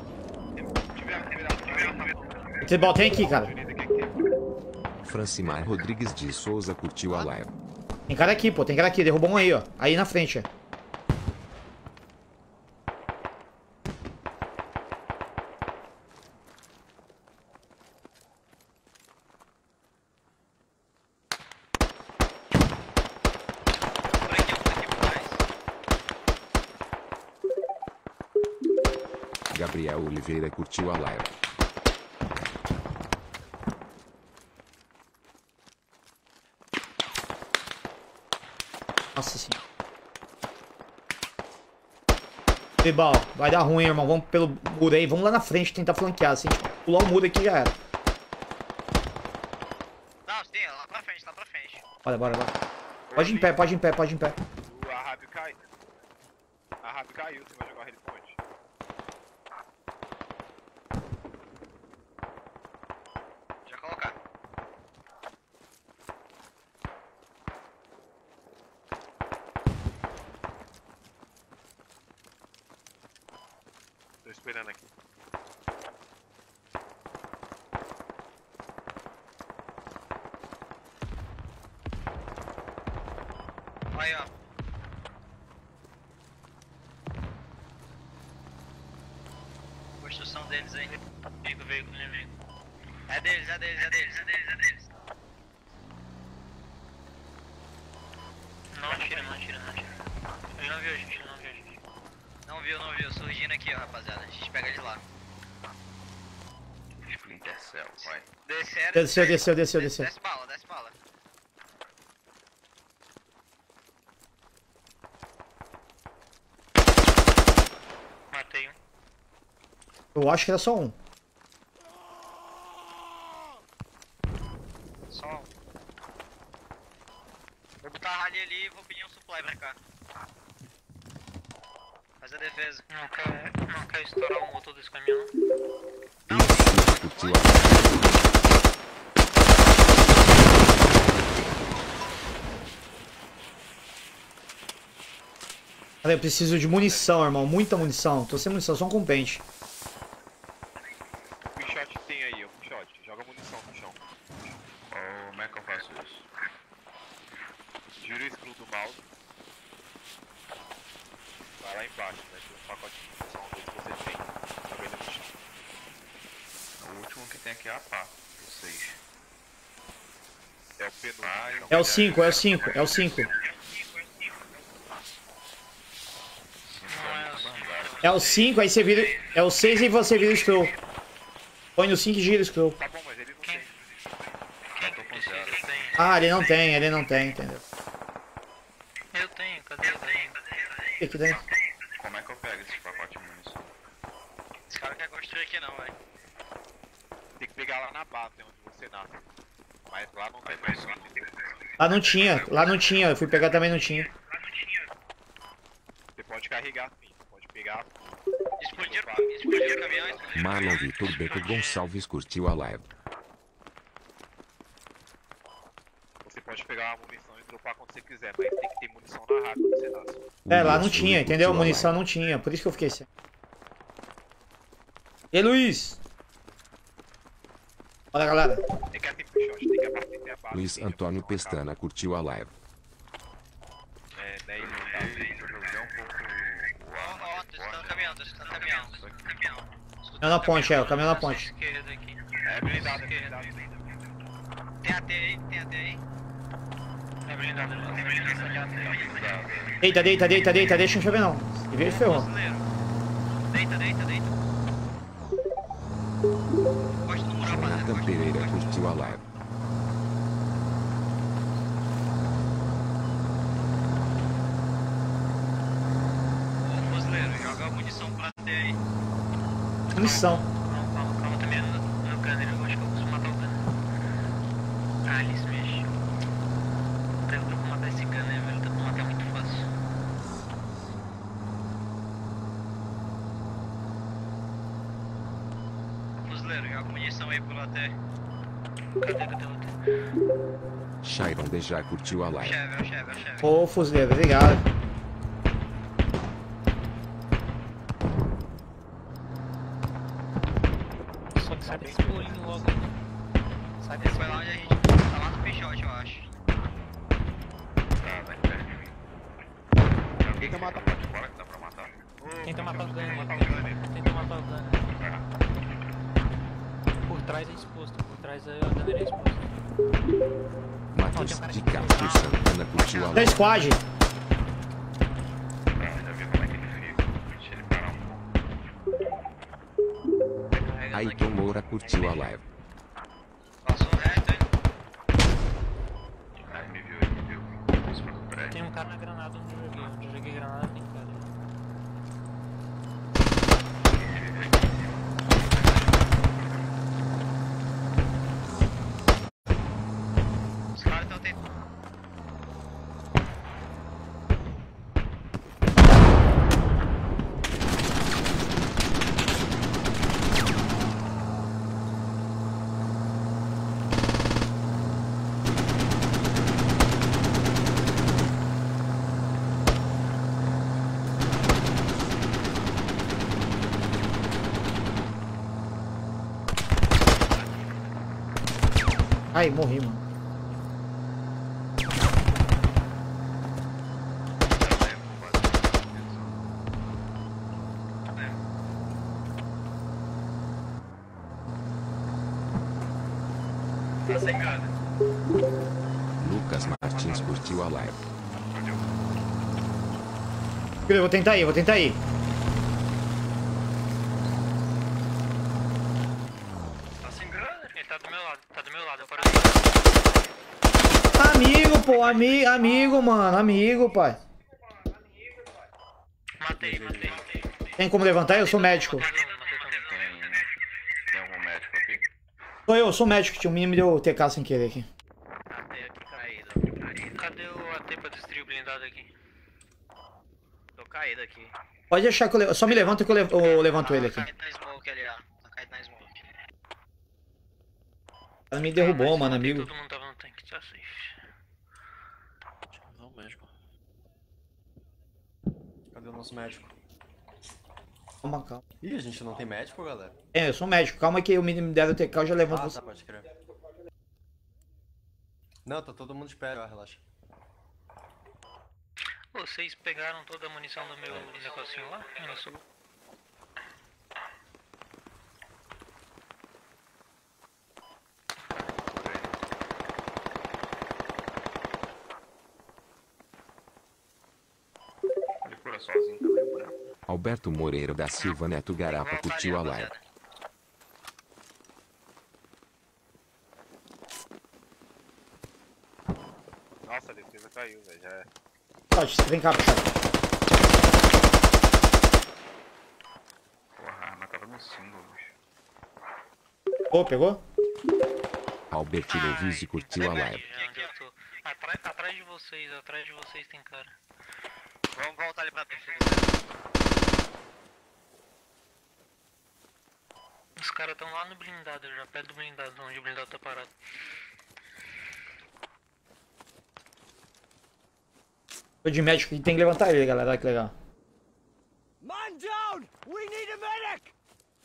Tribal, tem aqui, cara. Francimar Rodrigues de Souza curtiu a live. Tem cara aqui, pô, tem cara aqui. Derrubou um aí, ó. Aí na frente, ó. Gabriel Oliveira curtiu a live. Nossa senhora. Tribal, vai dar ruim, irmão. Vamos pelo muro aí. Vamos lá na frente tentar flanquear. Se a gente pular o muro aqui, já era. Não, sim, lá pra frente, lá pra frente. Bora. Pode ir em pé, pode ir em pé. A Rábio cai. A Rábio caiu, você vai jogar ele ponte. Já colocar. Tô esperando aqui. Aí, ó. Construção deles aí. Veículo inimigo. É deles. Não atira. Ele não viu a gente. Não viu. Surgindo aqui, ó, rapaziada. A gente pega ele lá. Splinter Cell, vai. Desceu. Desce bala. Matei um. Eu acho que era só um. Só um. Vou botar a rally ali e vou pedir um supply pra cá. Faz a defesa. Não quer estourar o motor desse caminhão? Curtiu a live. Cara, eu preciso de munição, irmão. Muita munição. Tô sem munição, só um com pente. O Pichote tem aí, o Pichote. Joga munição no chão. Como é que eu faço isso? Gira o screw do mouse. Vai lá embaixo, né? Tem um pacote de munição que você tem. Joga ele no chão. O último que tem aqui é a pá, o 6. É o penúltimo. É o 5. É o 5, aí você vira. É o 6 e você vira o scroll. Põe no 5 e gira o scroll. Tá bom, mas ele não tem. Eu tô com 0. Ah, ele não tem, entendeu? Eu tenho, cadê? Aqui dentro. Como é que eu pego esses pacotes de munição? Esse cara quer construir aqui não, velho. Tem que pegar lá na base, onde você nasce. Mas lá não tem mais. Lá não tinha. Eu fui pegar também, não tinha. pode carregar sim, pode pegar. Explodiu o caminhão. Marlon Vitor Beco Gonçalves curtiu a live. Você pode pegar a munição e dropar quando você quiser, mas tem que ter munição na rádio quando você nasce. É, lá não tinha, entendeu? Munição não tinha, por isso que eu fiquei sem. E Luiz? Olha, galera. Tem que abastecer, tem que abastecer a base. Luiz Antônio Pestana curtiu a live. É, daí não dá, deixa eu jogar um pouco. Ó, tô escutando caminhão, Caminhão na ponte, o caminhão na ponte. É blindado, é blindado. Tem AT aí? É blindado, Deita, deixa eu chover não. Se vê, ferrou. Deita. Gosto do mural, Nathan Pereira curtiu a live. Ô, fuzileiro, joga a munição pra AT aí. Munição. Calma também no gunner, eu acho que eu consigo matar o gunner. Ah, ele se mexe. Dá pra matar esse gunner, velho, dá pra matar muito fácil. Fuzileiro, joga munição aí pro AT. Cadê o AT? Shairon Deja curtiu a live. Cheve. Ô, fuzileiro, obrigado. Só que sai desse bolinho logo. Sai desse vai lá onde a gente tá lá no Peixote, eu acho. Tá, vai perto de mim. Quem quer matar? Bora que dá pra matar. Tenta matar o Gunner. Por trás é exposto, por trás é o Gunner é exposto. Matheus de Castro Santana curtiu a Da live. squad. Já vi como é que ele fica. Deixa ele parar um pouco. Ayrton Moura curtiu a live. Passou reto, hein? Ah, me viu. Isso pro prédio. Tem um cara na granada onde eu joguei granada, tem cara. Os caras estão tentando. Ai, morri, mano. Tá sem gana. Lucas Martins curtiu a live. Eu vou tentar ir. Tá sem grana? Ele tá do meu lado, eu paro. Amigo, pô, amigo, mano, amigo, pai. Matei. Tem como levantar? Eu sou médico. Tem algum médico aqui? Eu sou médico, tinha um menino me deu TK sem querer aqui. AT aqui caído. Cadê o AT pra destruir o blindado aqui? Tô caído aqui. Pode deixar que eu só me levanta que eu levanto ele aqui. Tá caído na smoke ali, ó. Tá caído na smoke. Ela me derrubou, mano, amigo. Todo mundo tava no tanque, tá safe. Não, médico. Cadê o nosso médico? Calma. Ih, a gente não tem médico, galera? É, eu sou médico. Calma que o menino me deram o TK, eu já levanto você. Tá, pode crer. Não, tá todo mundo de pé, ó, relaxa. Vocês pegaram toda a munição do meu negocinho lá? Eu não sou. Ele cura sozinho também, por aí. Alberto Moreira da Silva Neto Garapa curtiu a live. Nossa, a defesa caiu, velho. Já é. Pode, vem cá, puxar. Porra, a arma tava no single, bicho. Ô, pegou? Albertino Vise curtiu a live. Atrás de vocês tem cara. Vamos voltar ali pra defesa. Os caras estão lá no blindado, já perto do blindado, onde o blindado tá parado. Tô de médico e tem que levantar ele, galera. Olha que legal. Man down! We need a medic!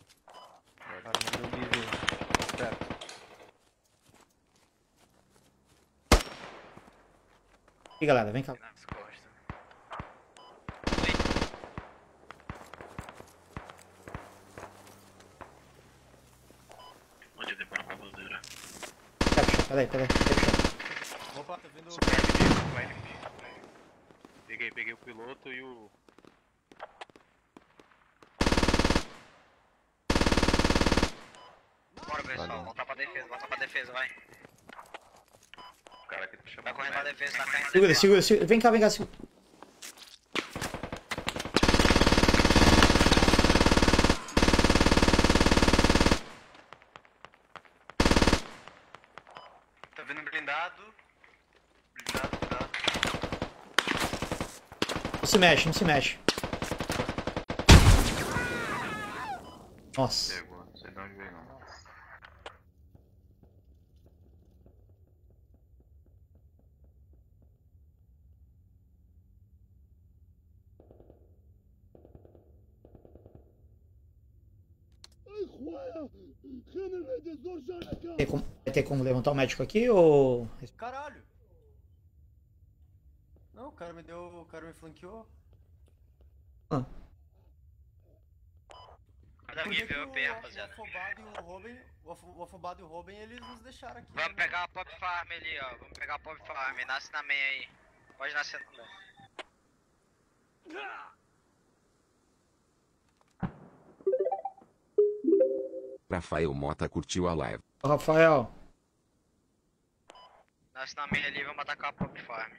E galera, vem cá. Onde eu pra baboseira? Peraí. Opa, tá vindo o... Peguei o piloto e o... Bora, pessoal, voltar pra defesa, vai. O cara aqui tá chamando. Vai correndo pra defesa, tá caindo. Segura. Vem cá, segura. Tá vindo blindado. Cuidado. Não se mexe. Nossa. Pegou, não sei de onde veio não. Vai ter como levantar o médico aqui ou... Caralho! Não, o cara me flanqueou. Ah. Por que o afobado e o Robin, eles nos deixaram aqui. Vamos pegar a Pop Farm ali, ó. Nasce na main aí. Pode nascer também. Rafael Mota curtiu a live. Rafael. Nasce na main ali, vamos atacar a Pop Farm.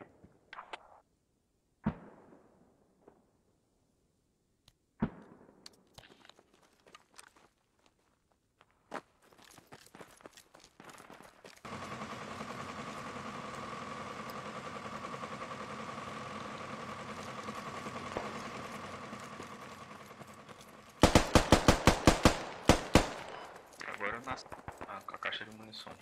Agora nasce com a caixa de munição.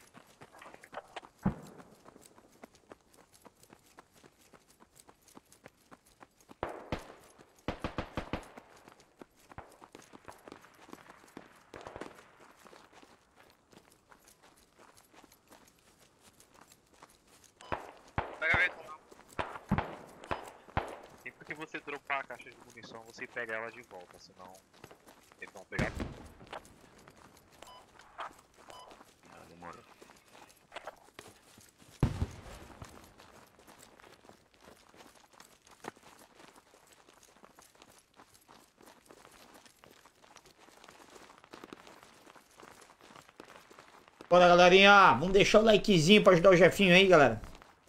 Sempre que você dropar a caixa de munição, você pega ela de volta, senão eles vão pegar. Demorou. Bora, galerinha. Vamos deixar o likezinho pra ajudar o Jefinho aí, galera.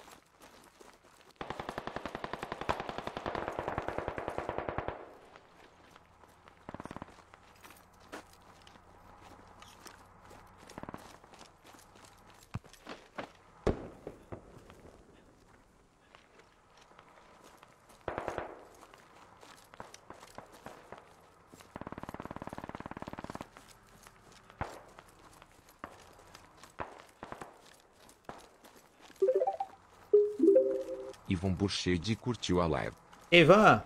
Ivan Burchard curtiu a live. Ivan.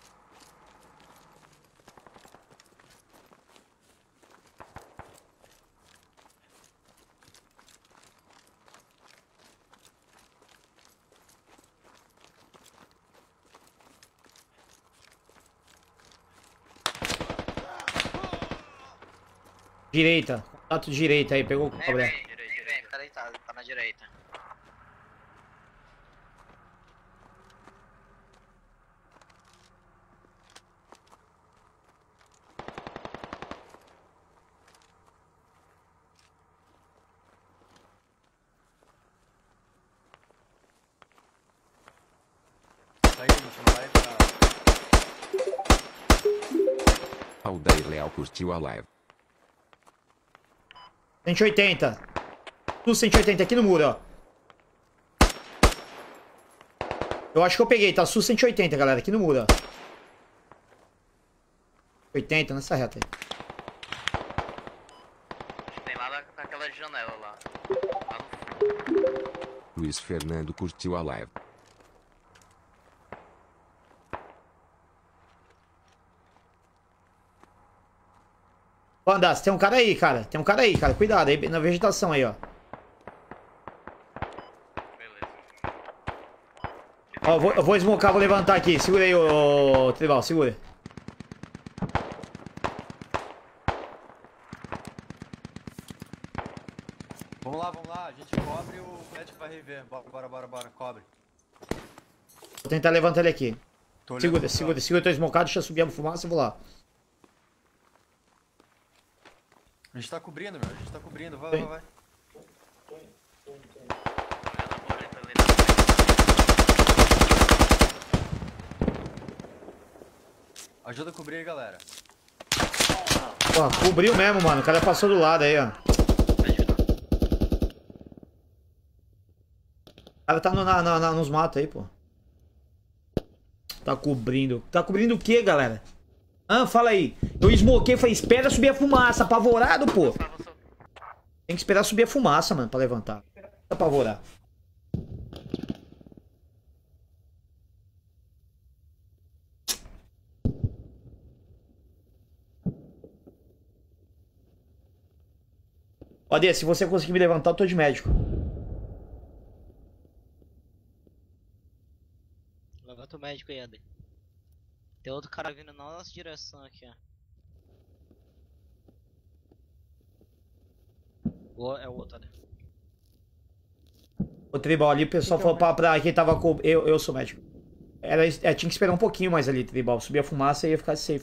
Direita. Contato direita aí, pegou o cobra. Vem, fica deitado, tá na direita. Aldair Leal curtiu a live. 180. Tudo 180 aqui no muro, ó. Eu acho que eu peguei, tá? Sul 180, galera, aqui no muro, ó. 80 nessa reta aí. Tem lá naquela janela lá. Luiz Fernando curtiu a live. Ô, Andas, tem um cara aí, cara. Tem um cara aí, cara. Cuidado aí na vegetação aí, ó. Ó, eu vou smocar, vou levantar aqui. Segura aí, ô Tribal, segura. Vamos lá, a gente cobre e o médico vai rever. Bora, cobre. Vou tentar levantar ele aqui. Segura, eu tô smocado, deixa eu subir a fumaça e vou lá. A gente tá cobrindo, meu, a gente tá cobrindo, vai. Ajuda a cobrir aí, galera. Pô, cobriu mesmo, mano. O cara passou do lado aí, ó. O cara tá nos matos aí, pô. Tá cobrindo. Tá cobrindo o quê, galera? Ah, fala aí. Eu esmoquei, falei, espera subir a fumaça. Apavorado, pô. Tem que esperar subir a fumaça, mano, pra levantar. Apavorar. Ó, se você conseguir me levantar, eu tô de médico. Levanta o médico aí, Ade. Tem outro cara vindo na nossa direção aqui, ó. É o outro, Ade. O Tribal ali, o pessoal falou pra quem tava com... Eu sou médico. Tinha que esperar um pouquinho mais ali, Tribal. Subir a fumaça e ia ficar safe.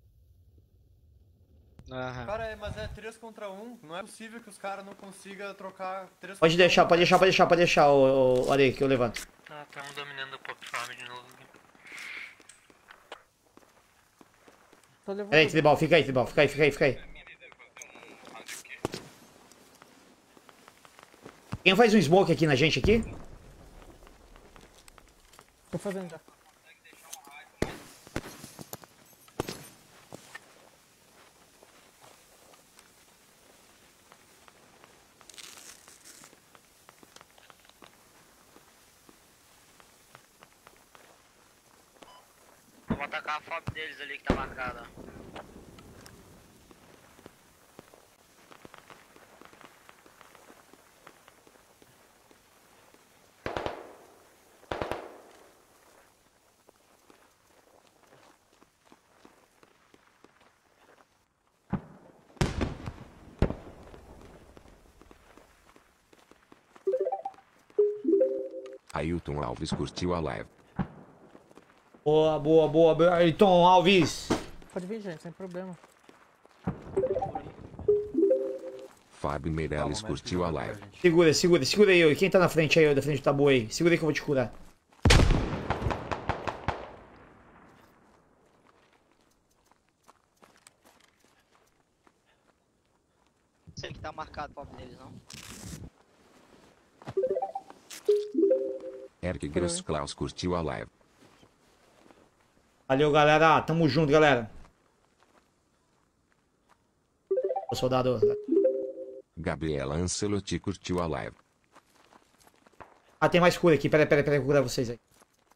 Cara, mas é 3 contra 1. Não é possível que os caras não consigam trocar 3 Pode deixar, o Are, que eu levanto. Ah, estamos dominando o Pop Farm de novo. Peraí, Tribal, fica aí, Tribal. Fica aí. Quem faz um smoke aqui na gente aqui? Tô fazendo já. Vamos atacar a foto deles ali que tá marcada. Ailton Alves curtiu a live. Boa, Ailton Alves. Pode vir, gente, sem problema. Fábio Meirelles curtiu a live. Segura aí, quem tá na frente aí, da frente do tabu aí? Segura aí que eu vou te curar. Não sei que tá marcado o pobre deles, não. Eric Grossklaus curtiu a live. Valeu, galera. Tamo junto, galera. O soldado. Gabriela Ancelotti curtiu a live. Ah, tem mais cura aqui. Pera aí, vou curar vocês aí.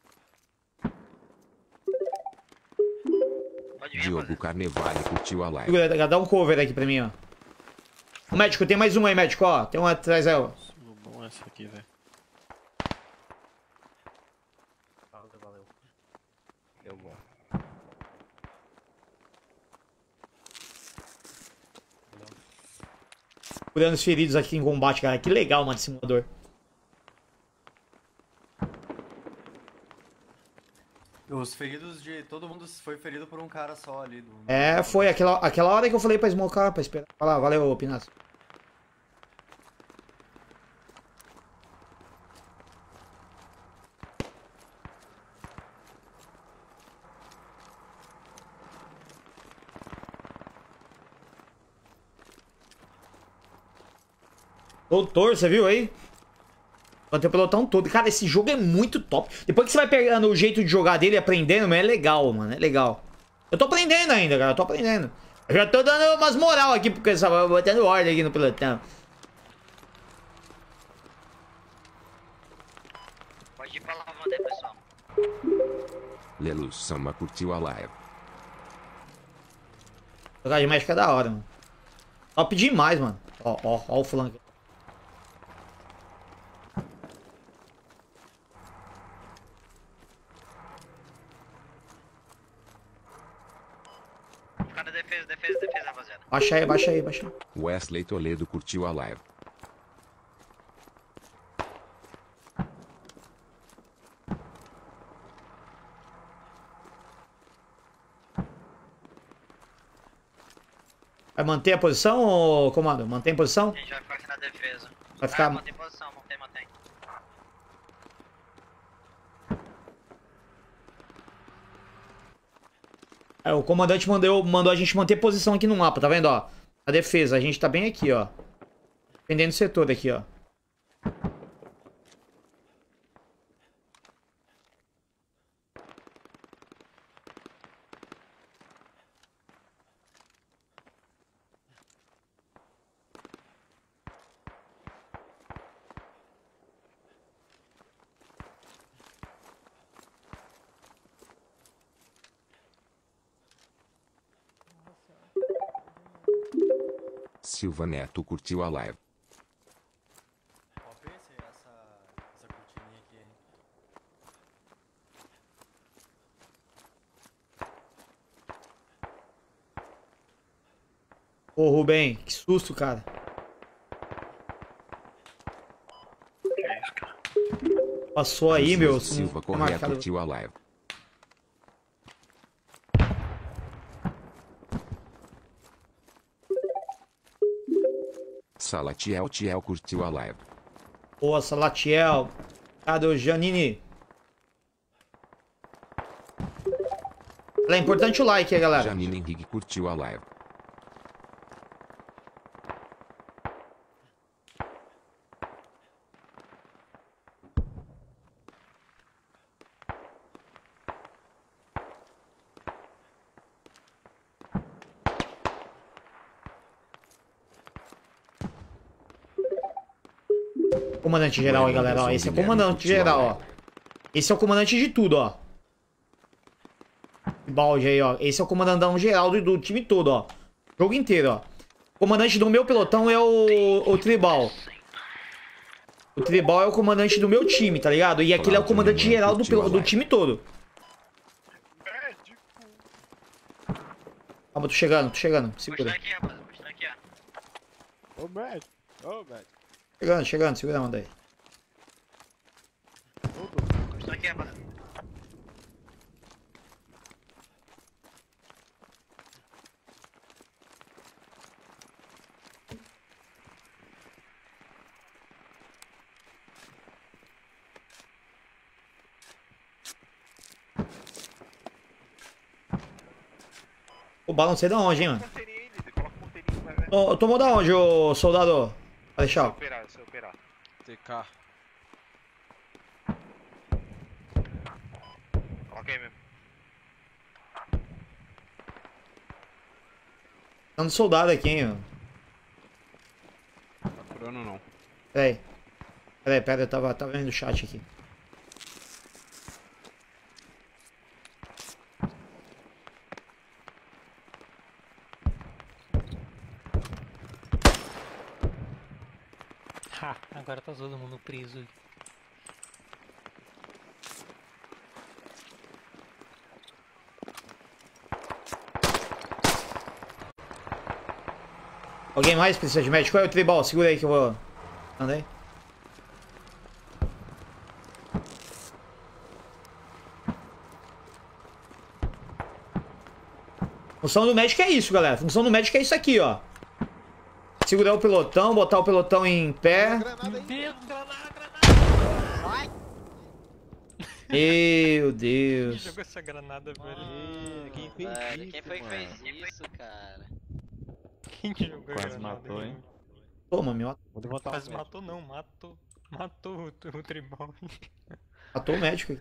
Diogo Carnevale curtiu a live. Segura, dá um cover aqui pra mim, ó. O médico, tem mais um aí, médico, ó. Tem um atrás aí, ó. Bom essa aqui, velho. Valeu. Deu bom. Curando os feridos aqui em combate, cara. Que legal, mano, esse simulador. Os feridos de... Todo mundo foi ferido por um cara só ali. É, foi aquela hora que eu falei pra smocar, pra esperar. Vai lá, valeu, Pinato. Doutor, você viu aí? Levantei o pelotão todo. Cara, esse jogo é muito top. Depois que você vai pegando o jeito de jogar dele e aprendendo, mas é legal, mano. É legal. Eu tô aprendendo ainda, cara. Eu tô aprendendo. Eu já tô dando umas moral aqui, porque eu botando ordem aqui no pelotão. Pode ir pra lavanda aí, pessoal. Lelus Sama curtiu a live. Jogar de México é da hora, mano. Top demais, mano. Ó o flanco. Cara, defesa, rapaziada. Baixa aí, baixa aí, baixa aí. Wesley Toledo curtiu a live. Vai manter a posição, ô comando? Mantém a posição? A gente vai ficar aqui na defesa. Vai ficar... mantém posição, mantém. É, o comandante mandou a gente manter posição aqui no mapa, tá vendo, ó? A defesa, a gente tá bem aqui, ó. Defendendo o setor aqui, ó. Silva Neto curtiu a live. Ó, pense essa cortininha aqui. Ô, Rubem, que susto, cara. Que é isso, cara? Passou aí, meu. Silva Correia curtiu a live. Salatiel Tiel curtiu a live. Boa, Salatiel. Cadê o Janine? É importante o like aí, galera. Janine Henrique curtiu a live. Comandante geral aí, galera, ó. Esse é o comandante geral, ó. Esse é o comandante de tudo, ó. Balde aí, ó. Esse é o comandantão geral do time todo, ó. Jogo inteiro, ó. O comandante do meu pelotão é o Tribal. O Tribal é o comandante do meu time, tá ligado? E aquele é o comandante geral do time todo. Calma, tô chegando. Segura. Ô, médico. Ô, médico. Chegando, segura a onda aí. Estou aqui, rapaz. O bala não sei da onde, hein, mano. Tomou da onde, ô soldado? Alexandre. Se eu operar. TK. Ok mesmo. Tá no soldado aqui, hein, ó. Tá curando não. Pera aí, eu tava vendo o chat aqui. Agora tá todo mundo preso. Alguém mais precisa de médico? Qual é o tribal? Segura aí que eu vou... Anda aí. Função do médico é isso, galera. Função do médico é isso aqui, ó. Segurar o pelotão, botar o pelotão em pé. Meu Deus. Quem jogou essa granada, velho? Quem foi que fez isso, cara? Quem jogou Quase a granada? matou, hein? Toma, meu. Quase matou não, matou. Matou o tribal. Matou o médico.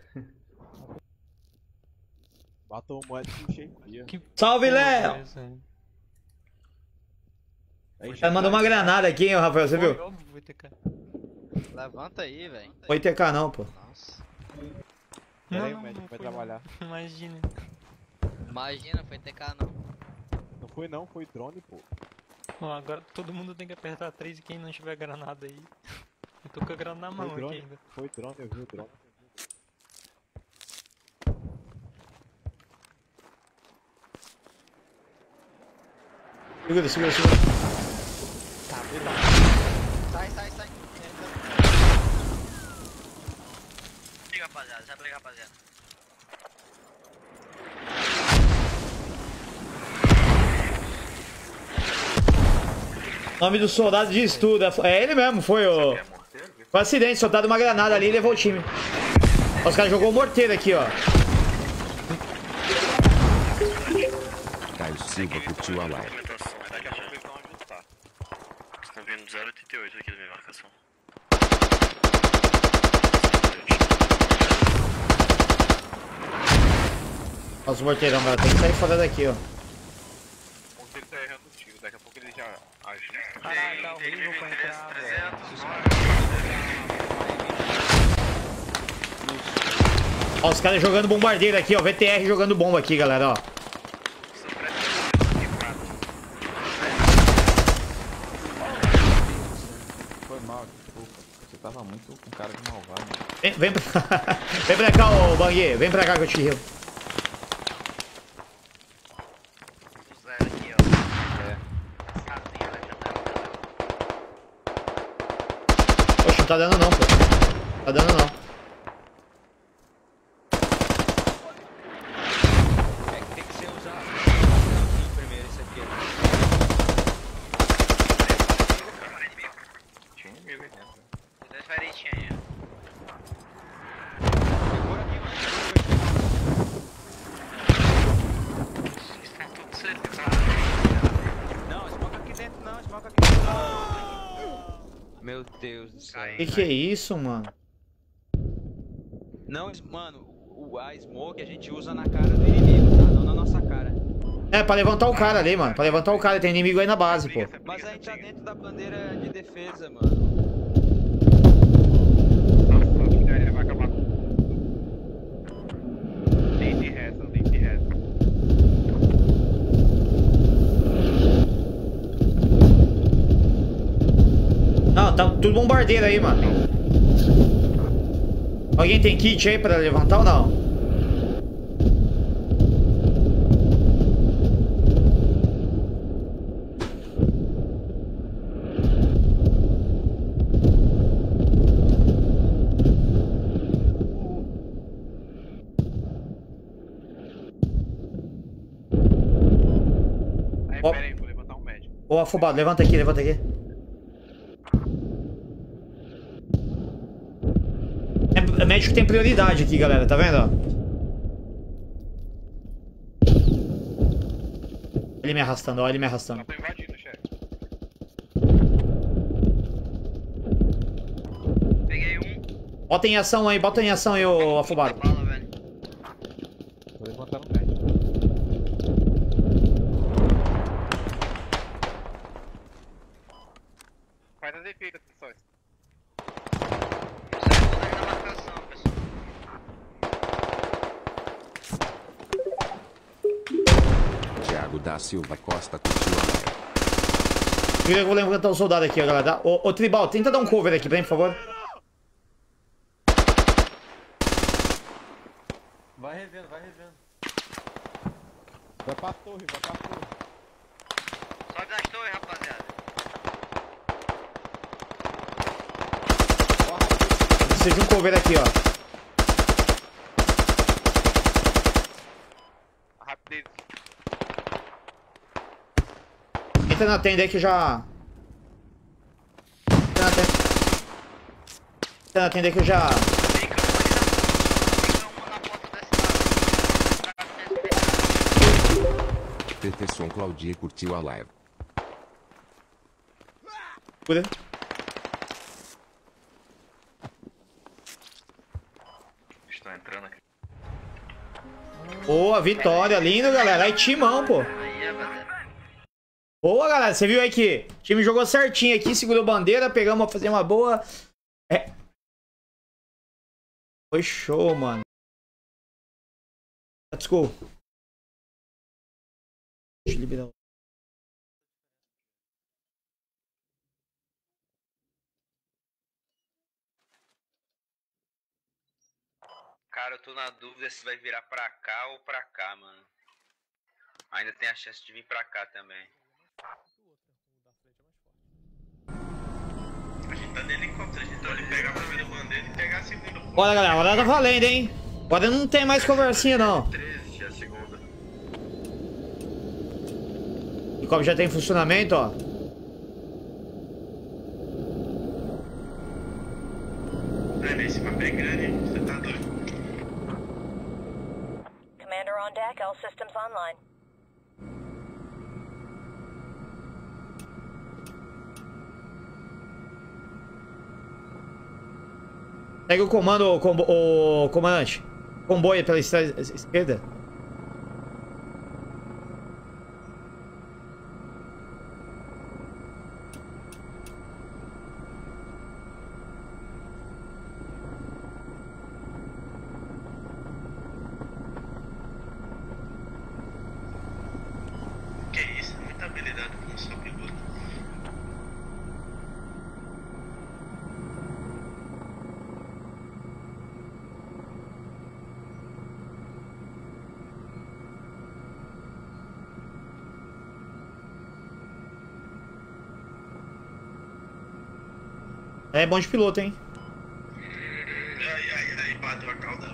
Matou o médico cheio. Salve, Léo! Ele mandou uma granada aqui, hein, Rafael, você viu? Levanta aí, velho. Foi TK não, pô. Nossa. Peraí, o médico vai trabalhar. Imagina. Imagina, foi TK não. Não foi não, foi drone, pô. Ó, agora todo mundo tem que apertar 3 e quem não tiver granada aí. Eu tô com a granada na mão aqui ainda. Foi drone, eu vi o drone. Segura. Sai. Briga, rapaziada, já briga, rapaziada. Nome do soldado diz tudo. É ele mesmo, foi o... Foi um acidente, soltaram uma granada ali e levou o time. Os caras jogou o morteiro aqui, ó. Caio Silva curtiu a live. Daqui a pouco eles vão ajustar. Estão vindo 0,88 aqui da minha marcação. Olha os morteirão, galera. Tem que sair fora daqui, ó. O morteiro tá errando o tiro, daqui a pouco ele já ajusta. Caralho, tá horrível pra entrar, velho. Ó, os caras jogando bombardeiro aqui, ó. VTR jogando bomba aqui, galera, ó. Foi mal, desculpa. Você tava muito com cara de malvado. Vem pra cá, ô Bangui. Vem pra cá que eu te rio. Poxa, não tá dando não, pô. Tá dando não. Tem que ser usado primeiro, esse aqui. Tinha inimigo aí dentro. Dois varetinhos aí. Estão tudo cercados. Não, smoke aqui dentro não, smoke aqui dentro não. Meu Deus do céu. Que é isso, mano? Não, mano, a smoke a gente usa na cara do inimigo, tá? Não na nossa cara. É, pra levantar o cara ali, mano. Pra levantar o cara. Tem inimigo aí na base, pô. Mas a gente tá dentro da bandeira de defesa, mano. Vai acabar com... Limpe reza. Não, tá tudo bombardeiro aí, mano. Alguém tem kit aí pra levantar ou não? Aí, pera aí, vou levantar um médico. Ô, afobado, levanta aqui. É, médico tem prioridade aqui, galera, tá vendo? Ó? Ele me arrastando, ó, ele me arrastando. Tô invadindo, chefe. Peguei um. Bota em ação aí, ô afobado. Vou levantar no médico. Faz as efeitas, pessoal. Thiago da Silva Costa curtiu a live. Eu vou levantar o soldado aqui, ó, galera. Tá? Ô, Tribal, tenta dar um cover aqui pra mim, por favor. Vai revendo. Vai pra torre. Sobe das torres, rapaziada. Precisa de um cover aqui, ó. Rapidez. Entra na tenda aí que já... Entra na tenda aí que eu já... Peterson Claudia curtiu a live. Cura. Tô entrando aqui. Boa, vitória. Lindo, galera. Aí, timão, pô. Boa, galera. Você viu aí que o time jogou certinho aqui, segurou bandeira, pegamos, fazer uma boa... Foi show, mano. Let's go. Deixa eu liberar. Cara, eu tô na dúvida se vai virar pra cá ou pra cá, mano. Ainda tem a chance de vir pra cá também. A gente tá de helicóptero, a gente pode pegar a primeira bandeira e pegar a segunda. Bora, galera. Agora tá valendo, hein? Agora não tem mais conversinha, não. 13, a segunda. E como já tem funcionamento, ó. Esse mapa é grande, hein? Você tá doido? Commander on deck, all systems online. Segue o comando, o comandante. Comboio pela esquerda. Que isso, muita habilidade com só piloto. É bom de piloto, hein? Ai, bateu a cauda.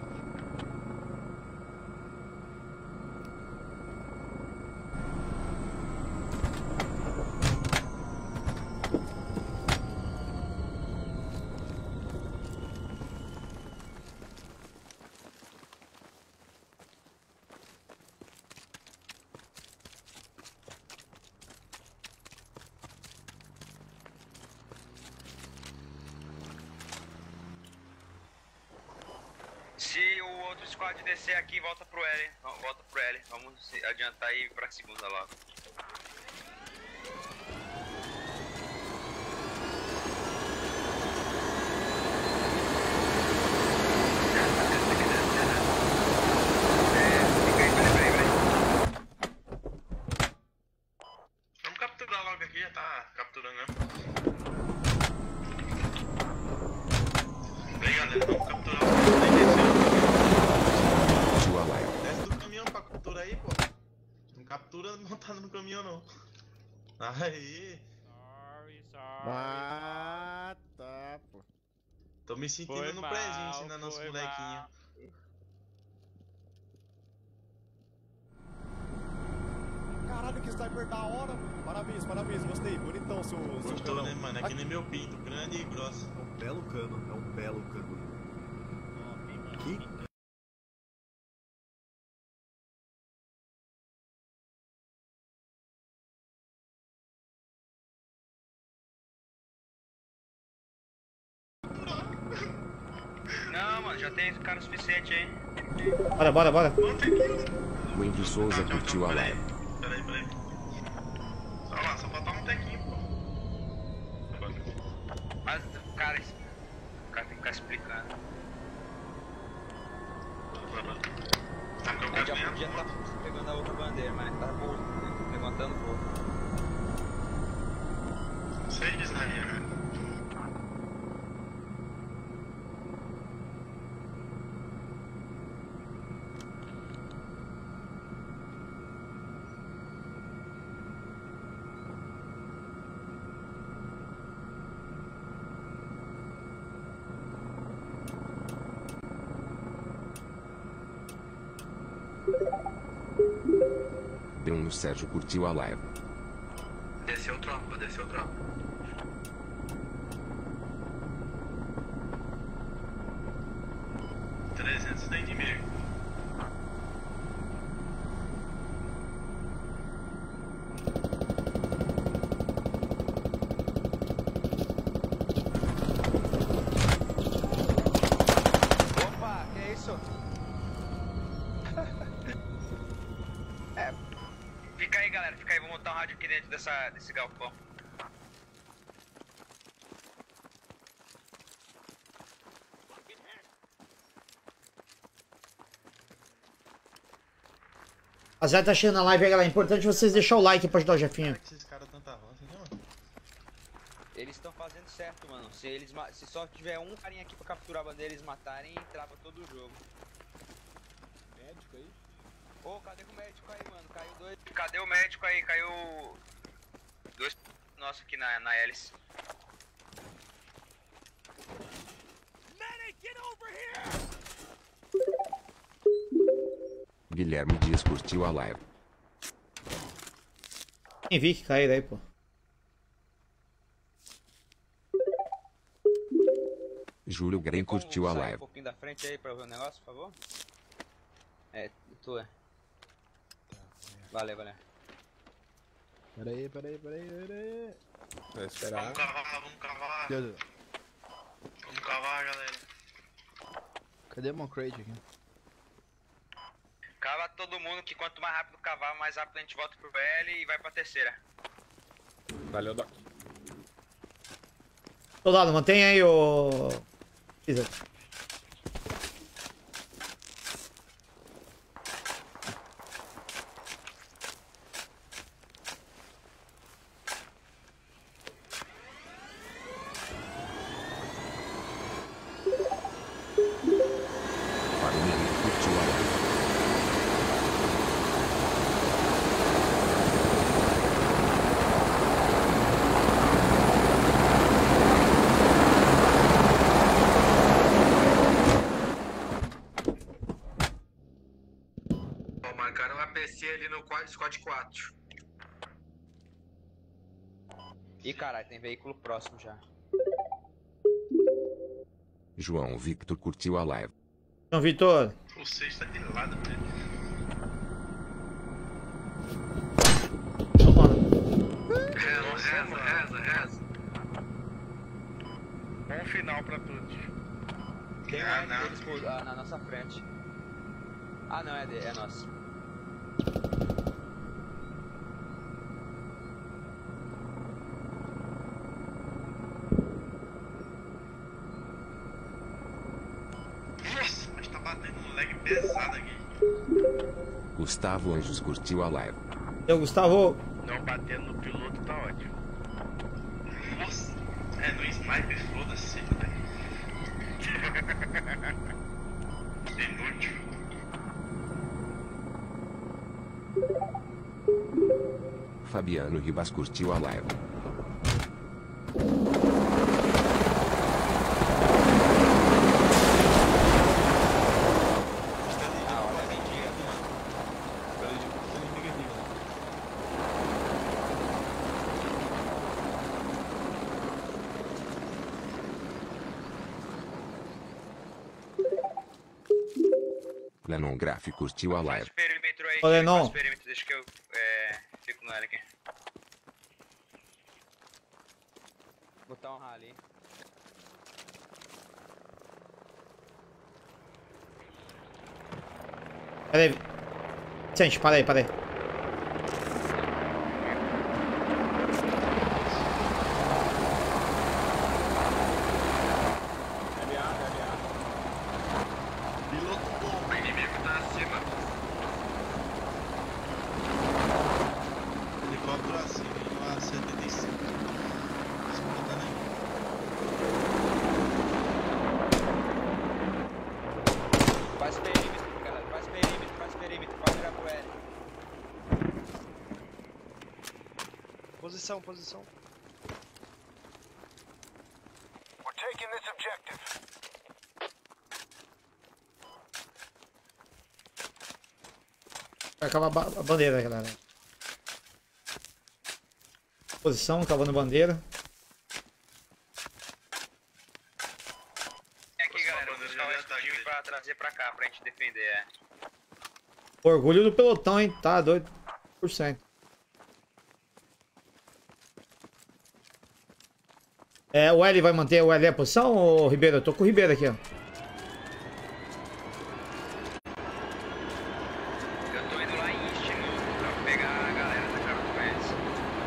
Se o outro squad descer aqui, volta pro L. Volta pro L. Vamos adiantar e ir pra segunda logo. Vamos capturar logo aqui, já tá capturando, né? Vem, galera, vamos capturar o desce do caminhão pra capturar aí, pô. Não captura montado no caminhão, não. Aí. Ah, tá, pô. Tô me sentindo Foi no mal, prézinho ensinando os foi molequinhos. Caralho, que sniper da hora. Parabéns, parabéns, gostei. Bonitão seu Gostou, canão. né, mano? Aqui nem meu pinto, grande e grosso. É um belo cano, é um belo cano. Que Não, mano, já tem cara suficiente aí. Bora, bora, bora. O Andy Souza curtiu a live. Peraí. Olha lá, só faltava um tequinho, pô. Mas, cara, o cara tem que ficar explicando. Eu já podia estar pegando a outra bandeira, mas tá morto, né? Levantando voo. 6 na linha, né? Bruno Sérgio curtiu a live. Desceu tropa, desceu tropa. $300 de inimigo. Opa, que aqui dentro desse galpão. A Zé tá chegando na live aí, galera. É importante vocês deixarem o like pra ajudar o Jefinho. Esses caras tanta avança, né, mano? Eles estão fazendo certo, mano. Se só tiver um carinha aqui pra capturar a bandeira, eles matarem, trava todo o jogo. Médico aí? Ô, cadê o médico aí, mano? Caiu dois. Cadê o médico aí? Caiu dois nossos aqui na hélice. Guilherme Dias curtiu a live. Nem vi que caíram aí, pô. Júlio Grem curtiu a Sai live. um pouquinho da frente aí pra ver o negócio, por favor. É, tu é. Valeu. Peraí. Vai esperar. Vamos cavar. Vamos cavar, galera. Cadê o Moncrate aqui? Cava todo mundo, que quanto mais rápido cavar, mais rápido a gente volta pro L e vai pra terceira. Valeu, Doc. Soldado, mantenha aí o... Isa. Marcaram um APC ali no Squad 4. Ih, caralho, tem veículo próximo já. João Victor curtiu a live. João Vitor. O 6 tá de lado, velho. Reza. Bom final pra todos. Tem mais deles na nossa frente. Ah, não, é nosso. Nossa, mas tá batendo um lag pesado aqui. Gustavo Anjos curtiu a live. Gustavo. Não batendo no piloto tá ótimo. Nossa, no sniper, foda-se, velho. Inútil. Fabiano Ribas curtiu a live. Lenon Graf curtiu a live. Perímetro aí, Olha, não. perímetro, deixa que eu fico no L aqui. Botar um rally. Pera aí. Gente, para aí. O inimigo tá acima. Helicóptero acima, lá 75. Escutando aí. Faz perímetro, galera. Faz perímetro. Pode virar pro L. Posição. We're taking this objective. Vai acabar a bandeira, galera. Posição, cavando bandeira. Tem aqui, galera. Vou buscar o explosivo pra trazer pra cá, pra gente defender, Orgulho do pelotão, hein? Tá doido. 100%. O L vai manter o L a posição, ô Ribeiro? Eu tô com o Ribeiro aqui, ó. Eu tô indo lá em East pra pegar a galera da cara com eles.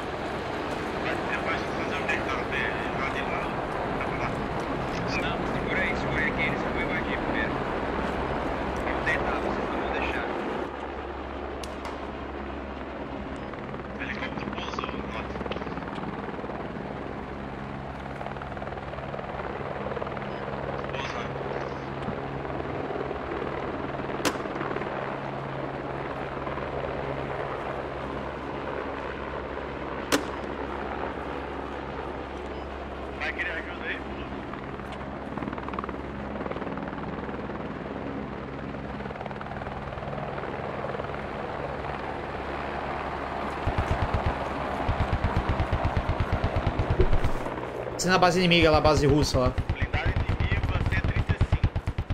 Você na base inimiga lá, base russa lá. Blindado inimigo, C-35.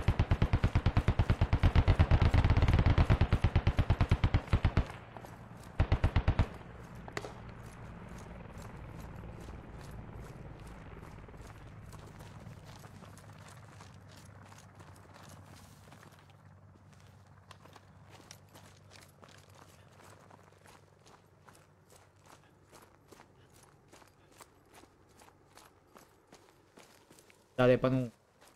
Dá pra não...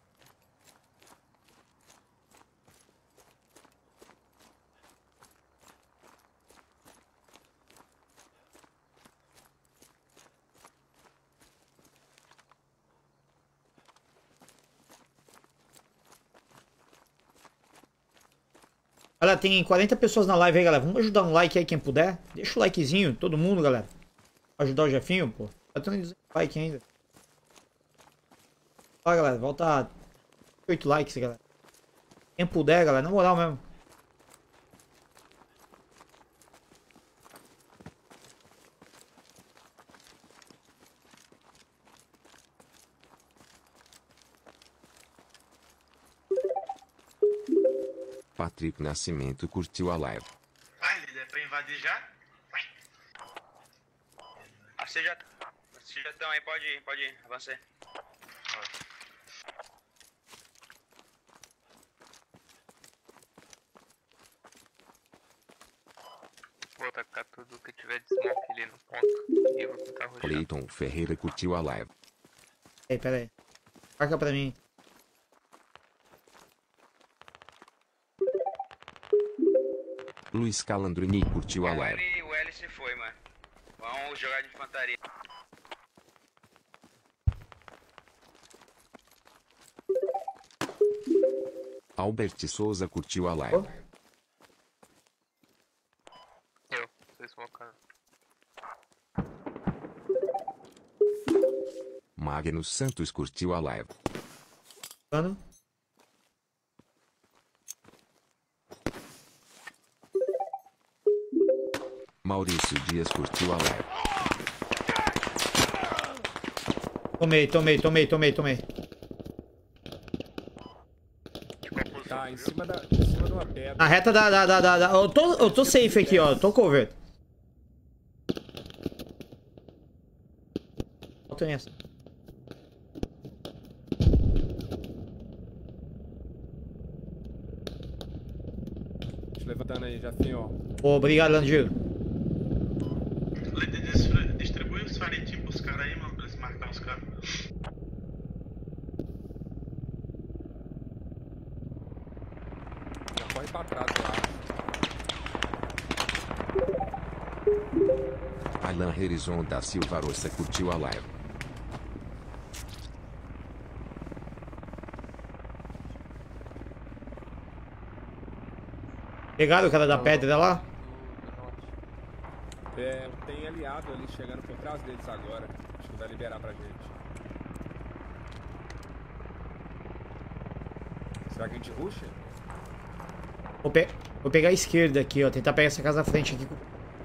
Galera, tem 40 pessoas na live aí, galera. Vamos ajudar um like aí, quem puder. Deixa o likezinho, todo mundo, galera. Ajudar o Jefinho, pô. Tá tendo like ainda. Ó, galera, volta 8 likes, galera. Quem puder, galera, na moral mesmo. Patrick Nascimento curtiu a live. Vai, líder, é pra invadir já? Ah, vocês já estão aí, pode ir, avancei. Vou tacar tudo que tiver de smoke ali no ponto e eu vou tentar rushar. Cleiton Ferreira curtiu a live. Ei, pera aí. Marca pra mim. Luiz Calandrini curtiu a live. O L se foi, mano. Vamos jogar de infantaria. Albert Souza curtiu a live. Eu, tô smocando. Magnus Santos curtiu a live. Mano. Maurício Dias curtiu a live. Tomei. Tá, em cima de uma pedra. Na reta da... Eu tô safe aqui, ó. Tô cover. Falta nessa. Te levantando aí, Jefinho. Obrigado, Landir. Distribui os faritim pros caras aí, mano, pra eles marcar os caras. Já corre pra trás lá. Alan Herizon da Silva Roça curtiu a live. Pegaram o cara da pedra lá? É, tem aliado ali chegando por trás deles agora. Acho que vai liberar pra gente. Será que a gente rusha? Vou pegar a esquerda aqui, ó. Tentar pegar essa casa da frente aqui.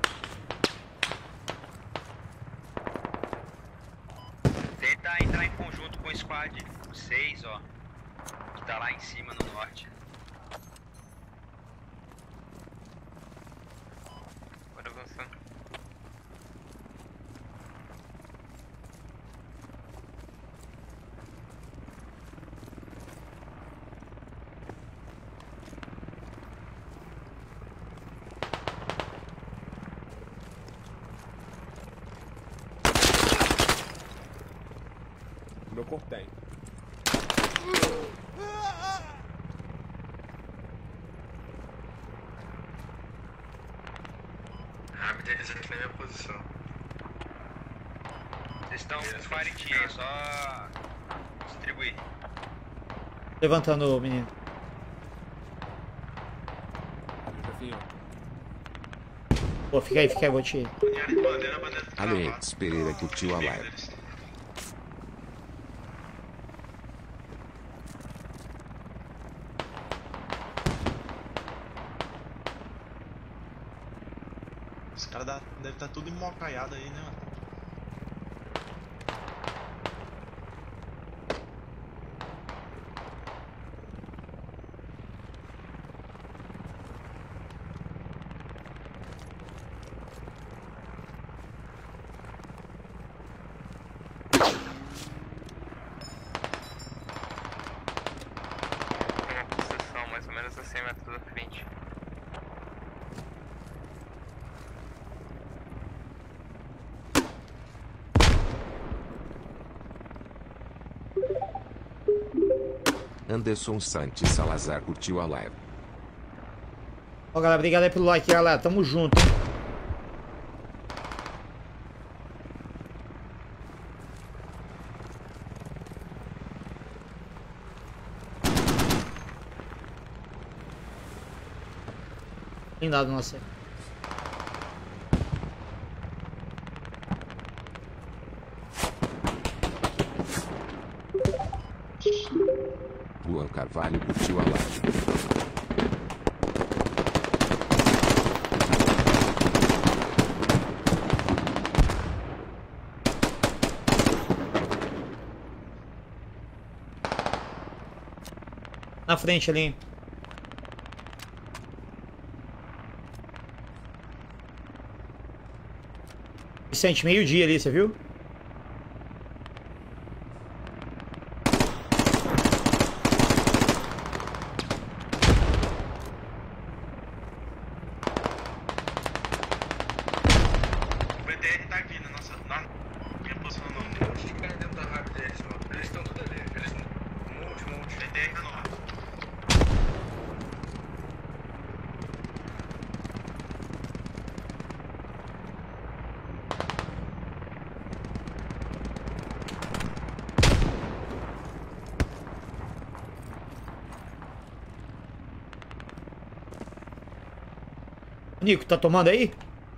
Tenta entrar em conjunto com o squad 6, ó. Que tá lá em cima no norte. Bora avançando. Meu corpo tem. Rápido, eles aqui na minha posição. Vocês estão com faritim aí, só distribuir. Levantando o menino. Jefinho. Pô, fica aí, vou te ir. Alex Pereira curtiu a live. Os caras devem estar tudo emocaiado aí, né, mano? 100 metros da frente. Anderson Santos Salazar curtiu a live. Ó, galera, obrigado aí pelo like, galera. Tamo junto, hein? Blindado, nossa. Luan Carvalho curtiu a live. Na frente ali, hein? Vicente, meio-dia ali, você viu? O BTR tá aqui na nossa. Minha posição não. Tem um monte de cara dentro da rádio deles, ó. Eles estão tudo ali. Eles. Um monte. BTR tá no ar. Nico, tá tomando aí?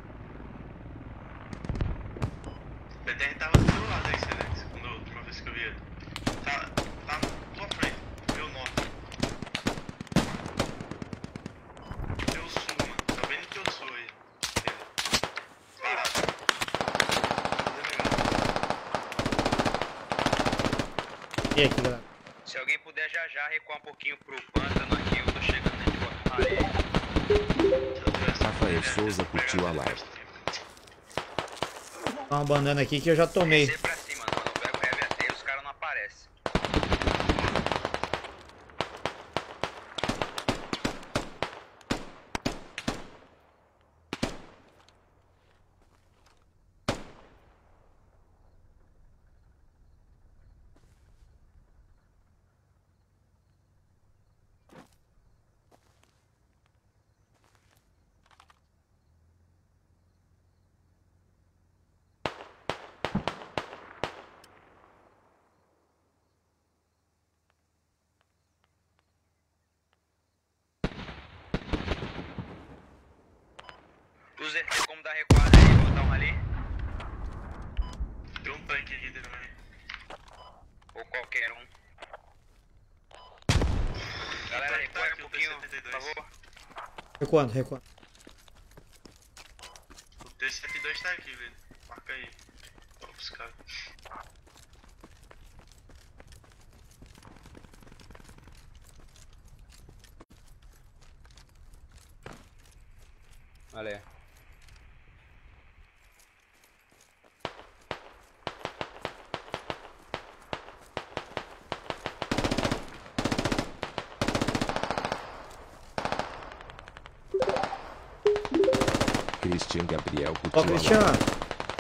O BTR tava do seu lado aí, Sedex, quando a última vez que eu vi ele. Tá na tua frente, meu nome. Teu sul, mano. Tá bem no teu sul aí. Parado. E aqui, galera? Se alguém puder já recuar um pouquinho pro pântano aqui, eu tô chegando aí de Guatemala. Rafael Souza curtiu a live. Dá uma bandana aqui que eu já tomei. Descer pra cima, mano. Eu pego o heavy até os caras não aparecem. User, tem como dar recuada aí e botar um ali? Tem um tanque aqui também. Ou qualquer um. Galera, recua aí um pouquinho, por favor. Recuando, recuando. O T-72 tá aqui, velho. Marca aí. Vamos buscar. Olha. Christian Gabriel Ó, curtiu a Cristian. live.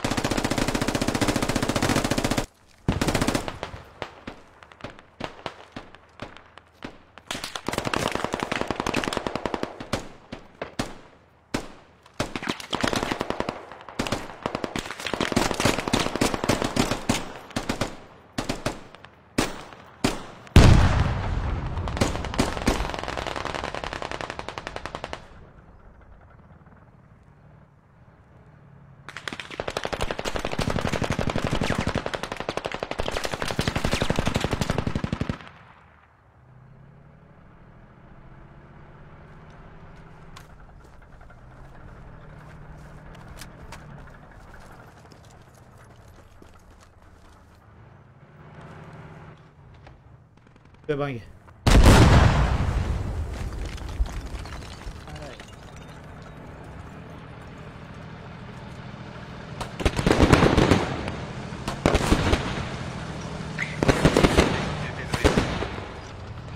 Bang.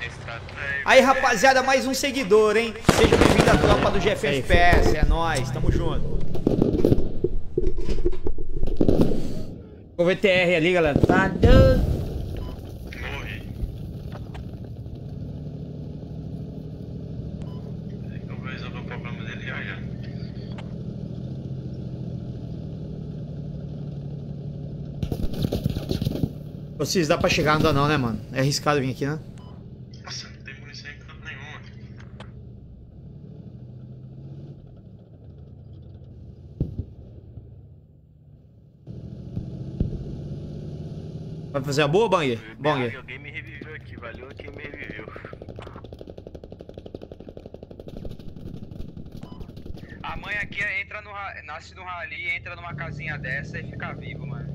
Aí, rapaziada, mais um seguidor, hein? Seja bem-vindo à tropa do GF FPS. É nóis, tamo junto. O VTR ali, galera. Tá dando. Eu vou resolver o problema dele já já. Vocês dá pra chegar, não dá não, né, mano? É arriscado vir aqui, né? Nossa, não tem munição em canto nenhum. Vai fazer a boa, Banger? Banger. Alguém me reviveu aqui, valeu quem me reviveu. A mãe aqui entra no nasce no rally, entra numa casinha dessa e fica vivo, mano.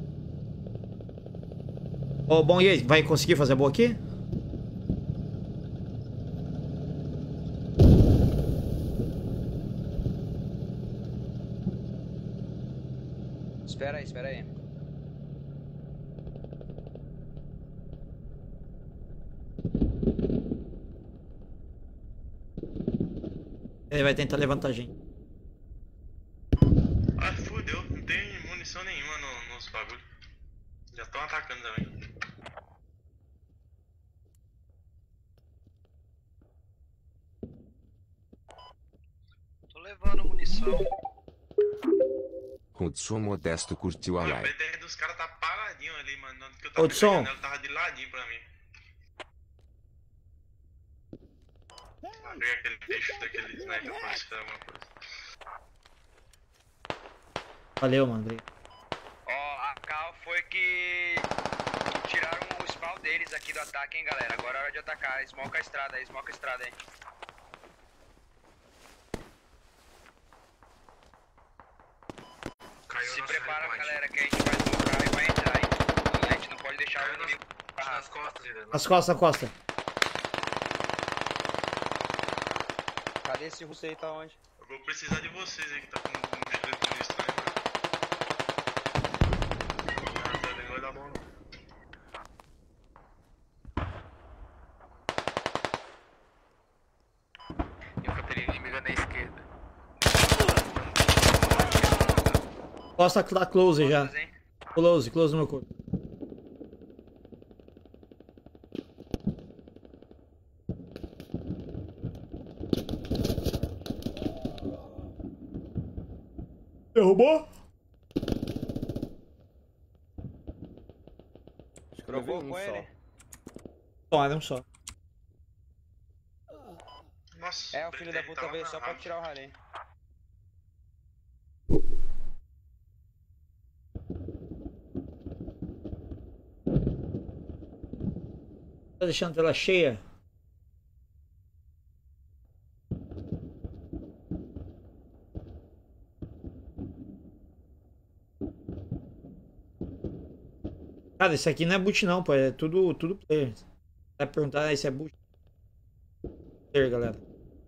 Ô, Banger, vai conseguir fazer a boa aqui? Espera aí. Ele vai tentar levantar a gente. Ah, fudeu. Não tem munição nenhuma nos bagulhos. Já estão atacando também. Tô levando munição. Hudson Modesto curtiu a O live. BTR dos caras tá paradinho ali, mano. Que eu tava Hudson. pegando ela, tava de ladinho pra mim. Peguei aquele bicho daquele sniper pra esperar alguma coisa. Valeu, mano. Ó, a Cal foi que tiraram o spawn deles aqui do ataque, hein, galera. Agora é hora de atacar. Smoke a estrada aí. Se prepara, galera, que a gente vai smocar e vai entrar, hein. A gente não pode deixar o inimigo nas costas, velho. As costas. Cadê esse russo aí? Tá onde? Eu vou precisar de vocês aí que tá com um esqueleto estranho. Não vai dar bom, não. Infantaria inimiga na esquerda. Costa tá close já. Close no meu corpo. Derrubou? Provou com ele? Só, era um só. Nossa, É, o filho da puta veio só pra tirar o rally. Tá deixando a tela cheia? Cara, isso aqui não é boot não, pô. É tudo player. Vai perguntar se é boot. Player, galera.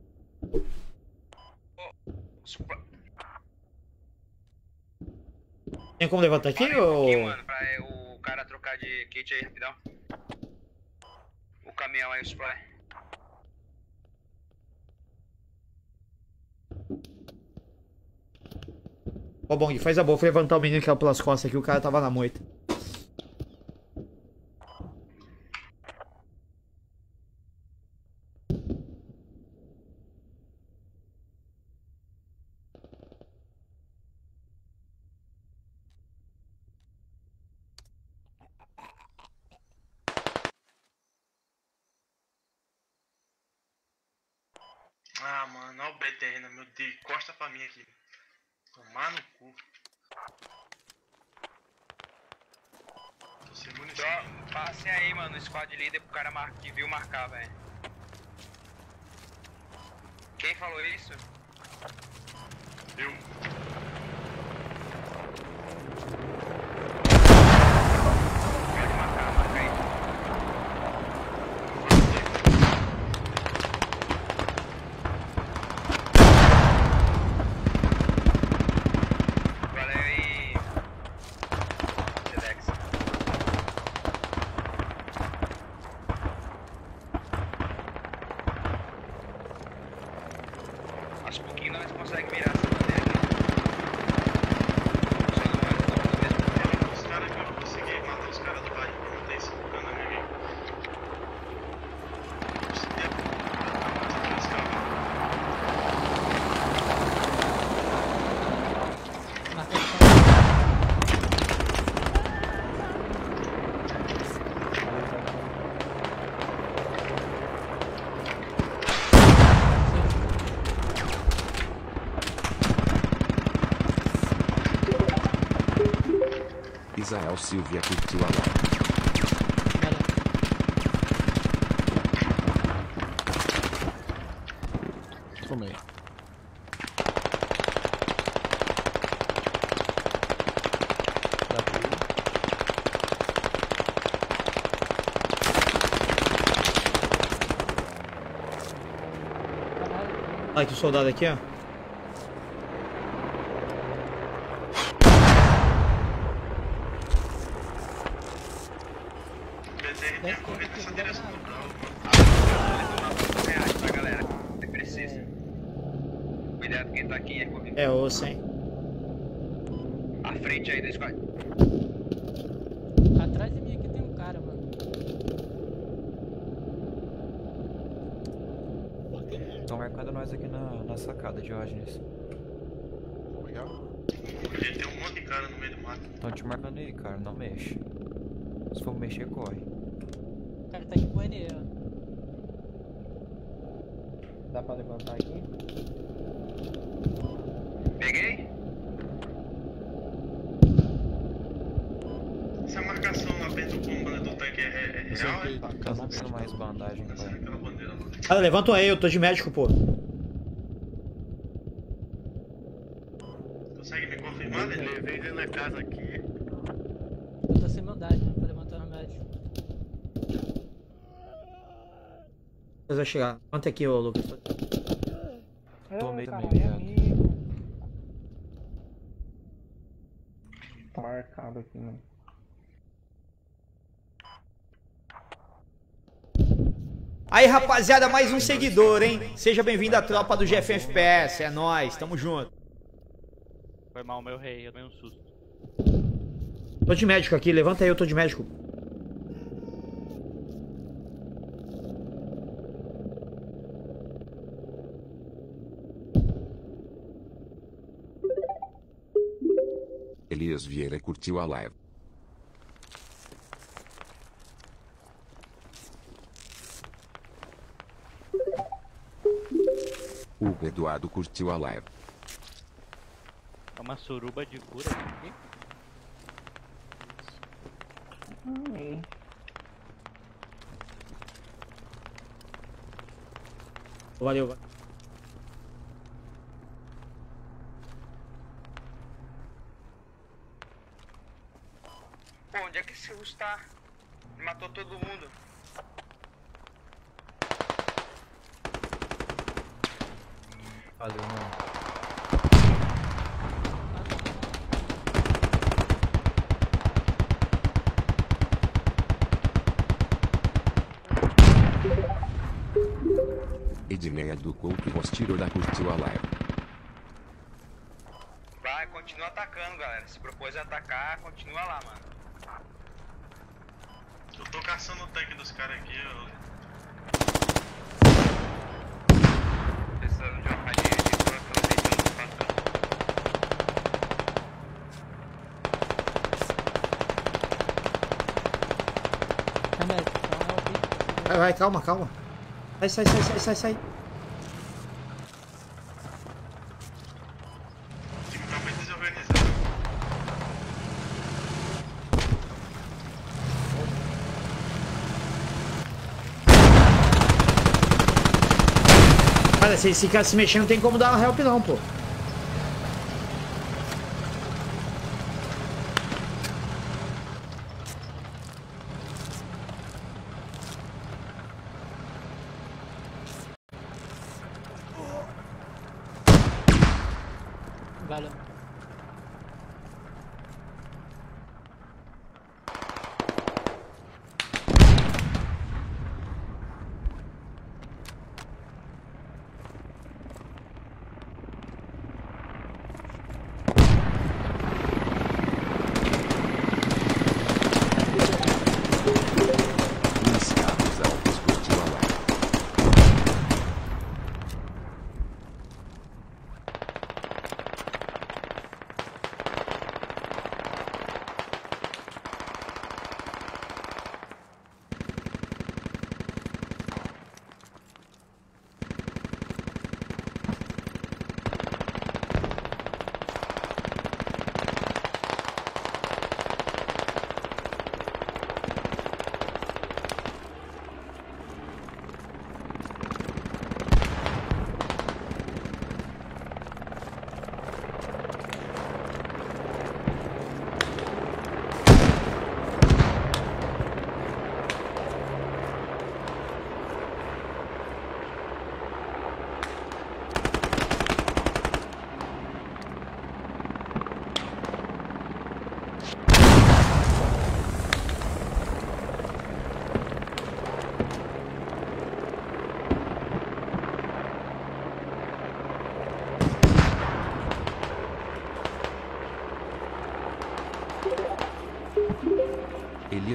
Tem como levantar aqui, ou... Mano, pra o cara trocar de kit aí, rapidão. O caminhão aí, o supply. Ó, Bong, faz a boa. Vou levantar o menino que caiu pelas costas aqui. O cara tava na moita. Ah, mano, olha o BTR, meu Deus, costa pra mim aqui. Tomar no cu. Tô sem munição. Passem aí, mano, o squad líder pro cara que viu marcar, velho. Quem falou isso? Eu. Pode marcar, marca aí. Valeu aí. Telex. que nós conseguimos virar essa bandeira aqui. Os caras que eu consegui matar os caras do bairro, não tem esse cano ninguém. Israel Silvia curtiu a live. Tomei. Olha que o soldado aqui, ó. Cuidado, quem tá aqui é correndo. É osso, hein? À frente aí da squad. Atrás de mim aqui tem um cara, mano. Estão marcando nós aqui na sacada, Diógenes. A gente tem um monte de cara no meio do mato. Estão te marcando aí, cara, não mexe. Se for mexer, corre. O cara tá aqui com ele, ó. Dá pra levantar aqui? Peguei? Essa marcação lá dentro do comando do tanque é real? Tá subindo mais bandagem, pai. Cara, levanta aí, eu tô de médico, pô. Consegue me confirmar, né? Levei ele na casa aqui. Eu tô sem bandagem, né? Pra levantar o médico. Vai chegar. Levanta aqui, ô Lucas. Tomei também, viado. Tá marcado aqui, mano. Aí, rapaziada, mais um seguidor, hein? Seja bem-vindo à tropa do GF FPS. É nóis, tamo junto. Foi mal, meu rei, eu dei um susto. Tô de médico aqui, levanta aí, eu tô de médico. Elias Vieira curtiu a live. Hugo Eduardo curtiu a live. É uma suruba de cura aqui. Valeu. Pô, onde é que esse russo tá? Matou todo mundo. Valeu, mano. Edneia do Couto Rostiro da curtiu a live. Vai, continua atacando, galera. Se propôs a atacar, continua lá, mano. Eu tô caçando o tanque dos caras aqui, eu... Precisando de uma radinha de cura pela região do patrão. Vai, calma, calma. Sai. Time tá muito desorganizado. Cara, se esse cara se mexer, não tem como dar uma help não, pô. Valeu.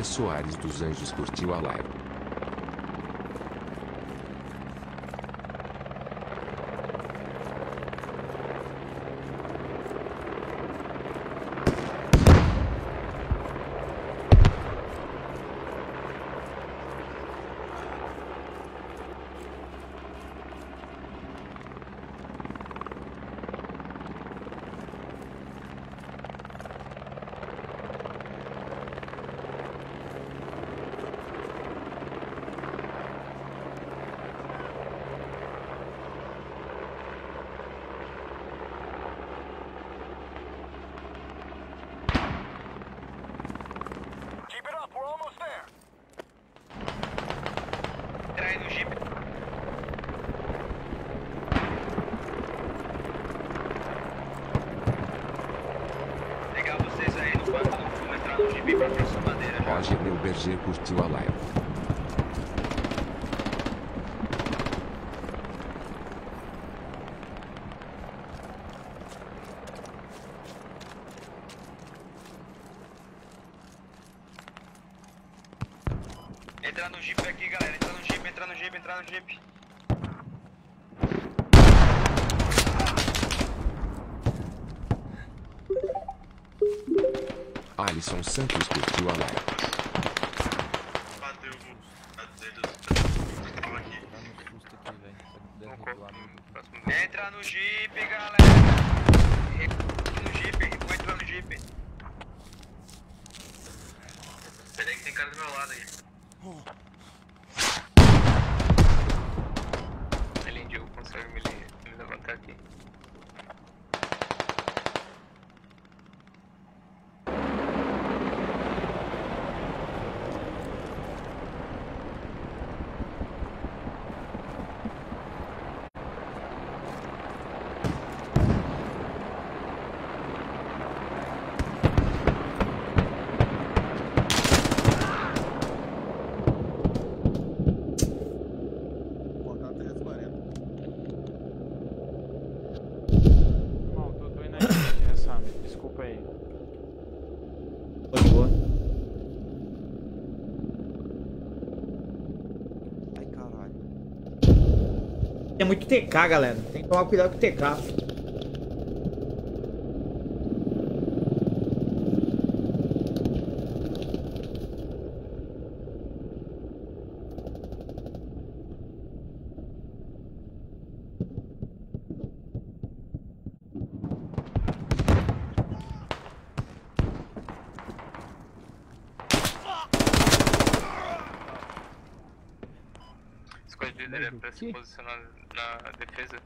Elias Soares dos Anjos curtiu a live. Entra aí no Jeep. Pegar vocês aí no banco do fumo, entrar no Jeep pra próxima bandeira. Roger Neuberger curtiu a live. Entrar no Jeep aqui, galera. Entrar no Jeep, entrar no Jeep, entrar no Jeep. Alisson Santos curtiu a live. Entra no Jeep, galera. No Jeep, vou entrar no Jeep. Peraí que tem cara do meu lado aí. Além de eu consegue me levantar aqui. Desculpa aí. Pode boa. Ai, caralho. É muito TK, galera. Tem que tomar cuidado com o TK. Escolhido é pra se posicionar na defesa.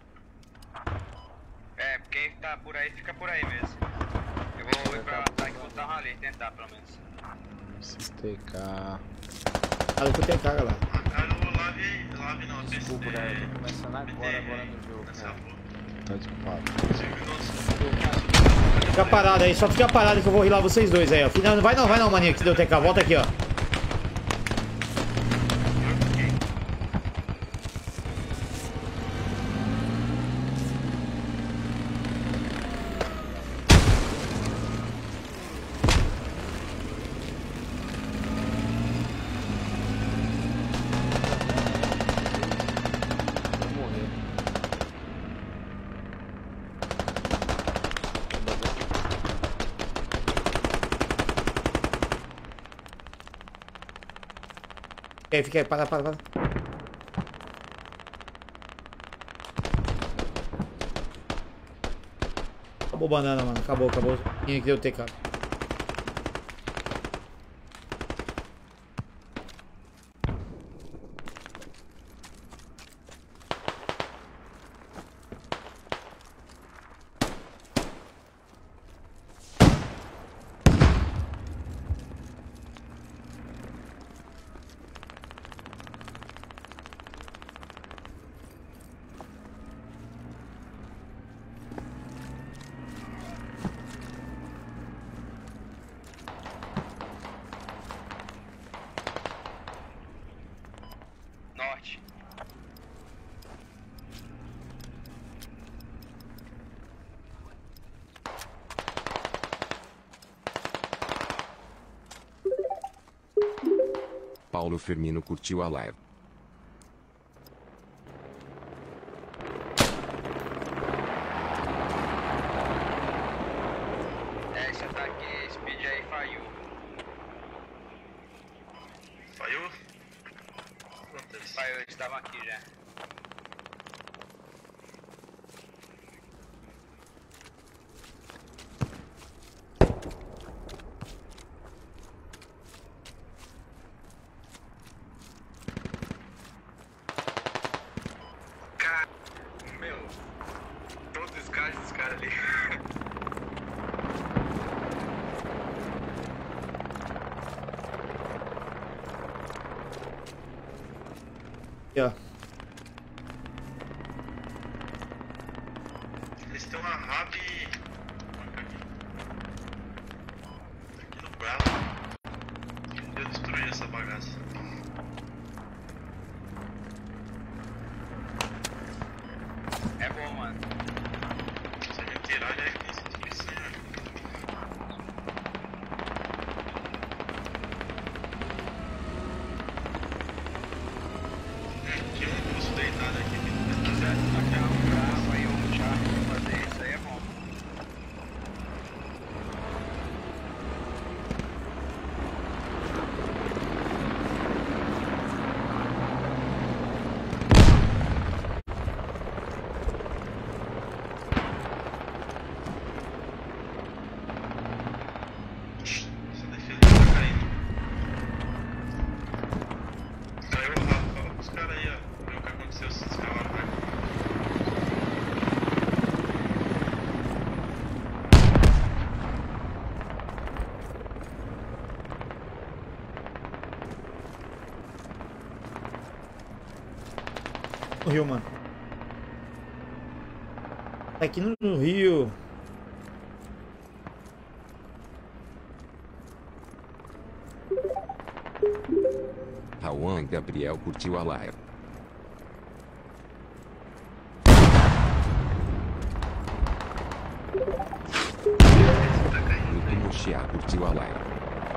É, quem tá por aí fica por aí mesmo. Eu vou ir pra ataque e botar um rally, tentar pelo menos. Esses TK. Fala com o TK, galera. Lave não, Desculpa, galera. Tô começando agora no jogo. Tá desculpado. Fica parado aí, só fica parado que eu vou rilar vocês dois aí, ó. Não, vai não, maninho, que deu TK. Volta aqui, ó. Fica aí, para. Acabou banana, mano. Acabou. Quem que deu TK? Paulo Firmino curtiu a live. Esse ataque speed aí falhou. Falhou? Falhou, eles estavam aqui já. Meu, todos os caras ali. Aqui, ó. Eles têm uma rab aqui no braço. Eu destruí essa bagaça. É bom, mano. Se me tirar, já é 15 destruição. Tinha um curso deitado aqui. Aí um chá pra fazer isso aí é bom. Essa defesa tá caindo. Caiu o Rafa, os caras aí, ó. Vê o que aconteceu, se descalaram, velho. No Rio, mano. Tá aqui no Rio. Rauan Gabriel curtiu a live. Luquinho Chia curtiu a live.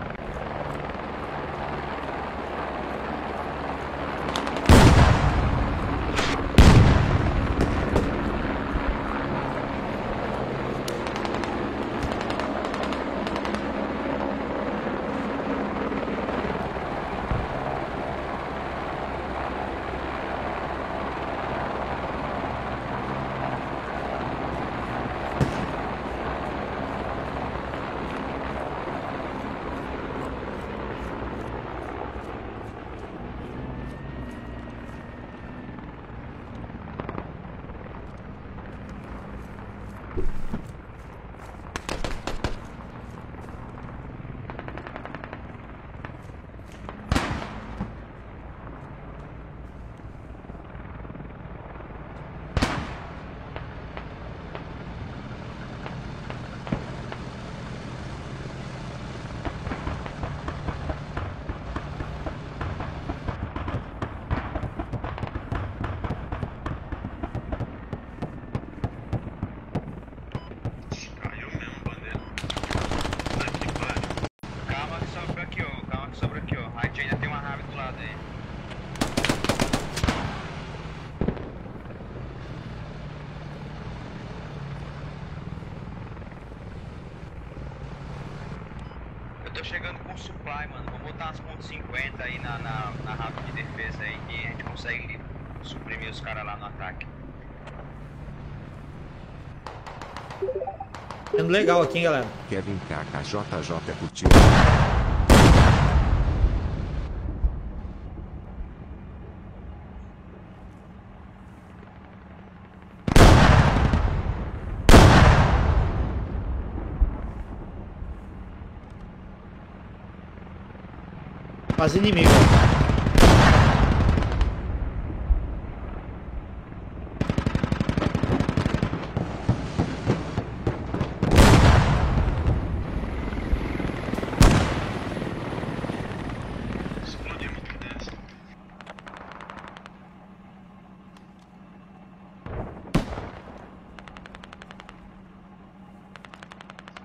Calma que sobra aqui, ó. Calma que sobra aqui, ó. A gente ainda tem uma rave do lado aí. Eu tô chegando com supply, mano. Vamos botar umas pontos .50 aí na rave de defesa aí que a gente consegue suprimir os caras lá no ataque. Sendo legal aqui, hein, galera. Kevin KKJJ curtiu. Quase inimigo.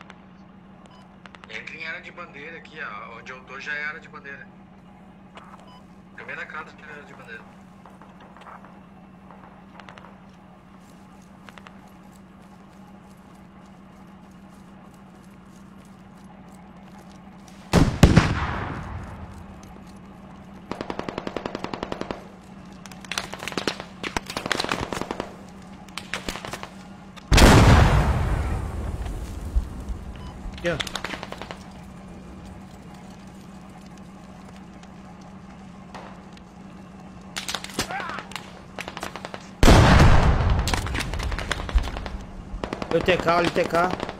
Entra em área de bandeira aqui, ó. Onde eu tô já é área de bandeira. bem na casa de bandeira. Aqui, ó. Olha o TK, olha o TK.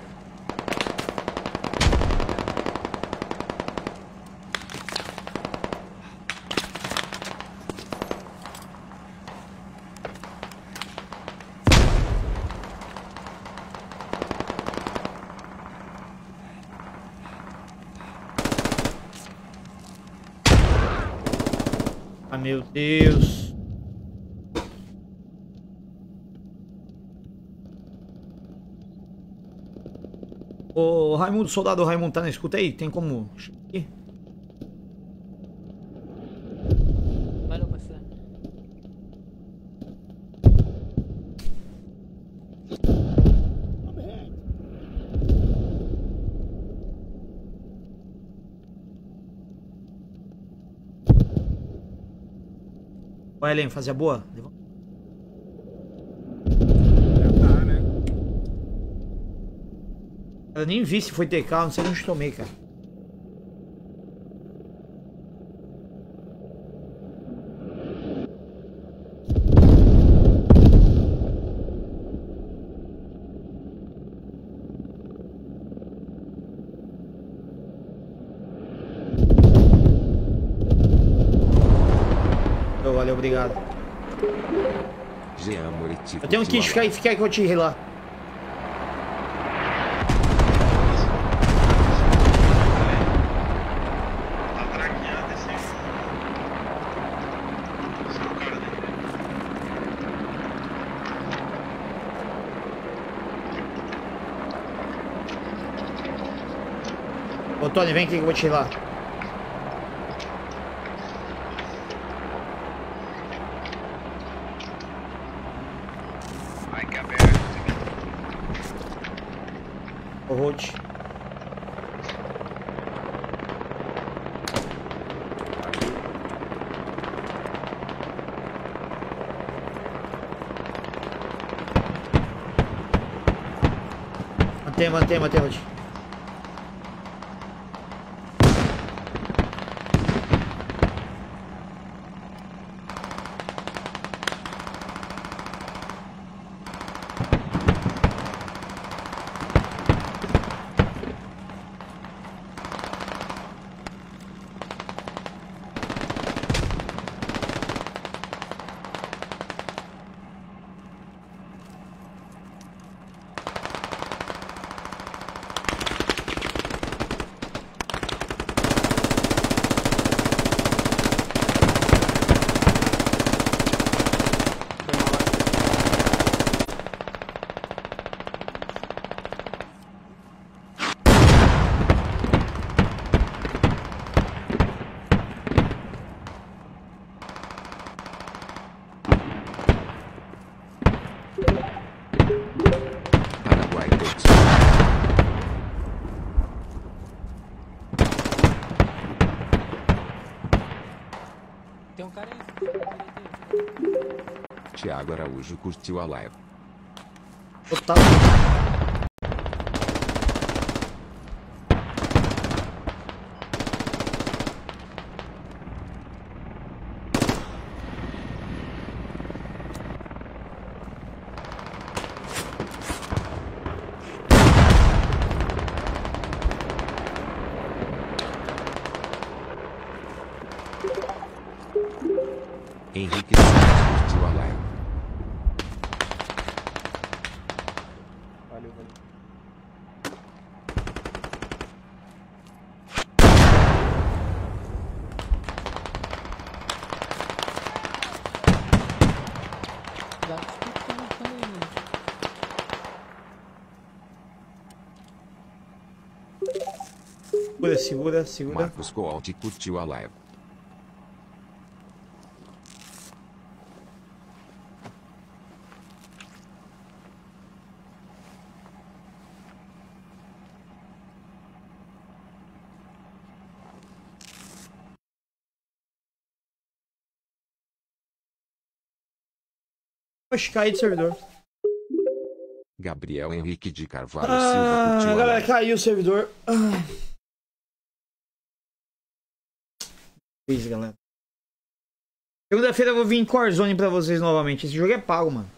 Ah, meu Deus. Ô, Raimundo, soldado Raimundo, tá na escuta aí? Tem como... Aqui? Valeu, parceiro. Vai, Elen, fazer a boa? Eu nem vi se foi TK, não sei onde tomei, cara. Valeu, obrigado. Eu tenho um kit, fica aí que eu tirei lá. Ô Tony, vem aqui que eu vou te ir lá. O Roach. Mantém, Roach. Tem um cara aí. Thiago Araújo curtiu a live. Total. Henrique Santos curtiu a live. Valeu. Segura. Marcos Colt curtiu a live. Oxe, caí do servidor. Gabriel Henrique de Carvalho Silva curtiu a galera, live. caiu o servidor. Isso, galera. Segunda-feira eu vou vir em Warzone pra vocês novamente. Esse jogo é pago, mano.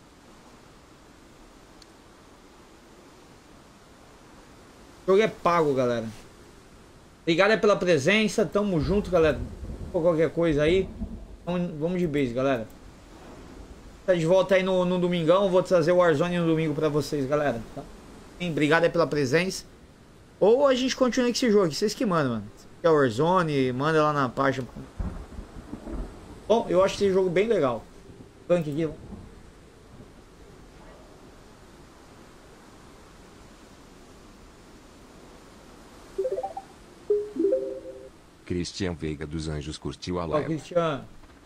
O jogo é pago, galera. Obrigado pela presença. Tamo junto, galera. Por qualquer coisa aí. Vamos de base, galera. Tá de volta aí no domingão. Vou trazer o Warzone no domingo pra vocês, galera. Tá? Obrigado pela presença. Ou a gente continua com esse jogo aqui. Vocês que mandam, mano. Se quer o Warzone, manda lá na página. Bom, eu acho esse jogo bem legal. Tanque aqui. Christian Veiga dos Anjos curtiu a live. Ó, Christian.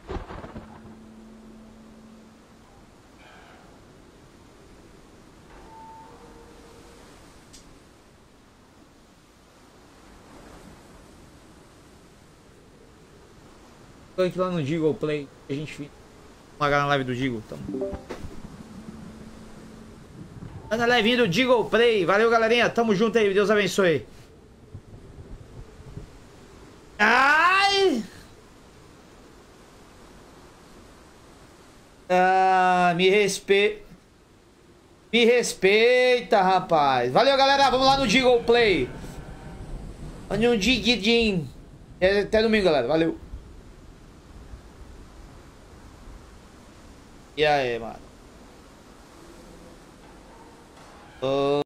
Tô aqui lá no Deagle Play. A gente fica. Vamos na live do Deagle. Tá na live do Deagle Play. Valeu, galerinha. Tamo junto aí. Deus abençoe. Ai! Ah, me respeita. Me respeita, rapaz. Valeu, galera. Vamos lá no Deagle Play. No Digidin. Até domingo, galera. Valeu. E aí, mano?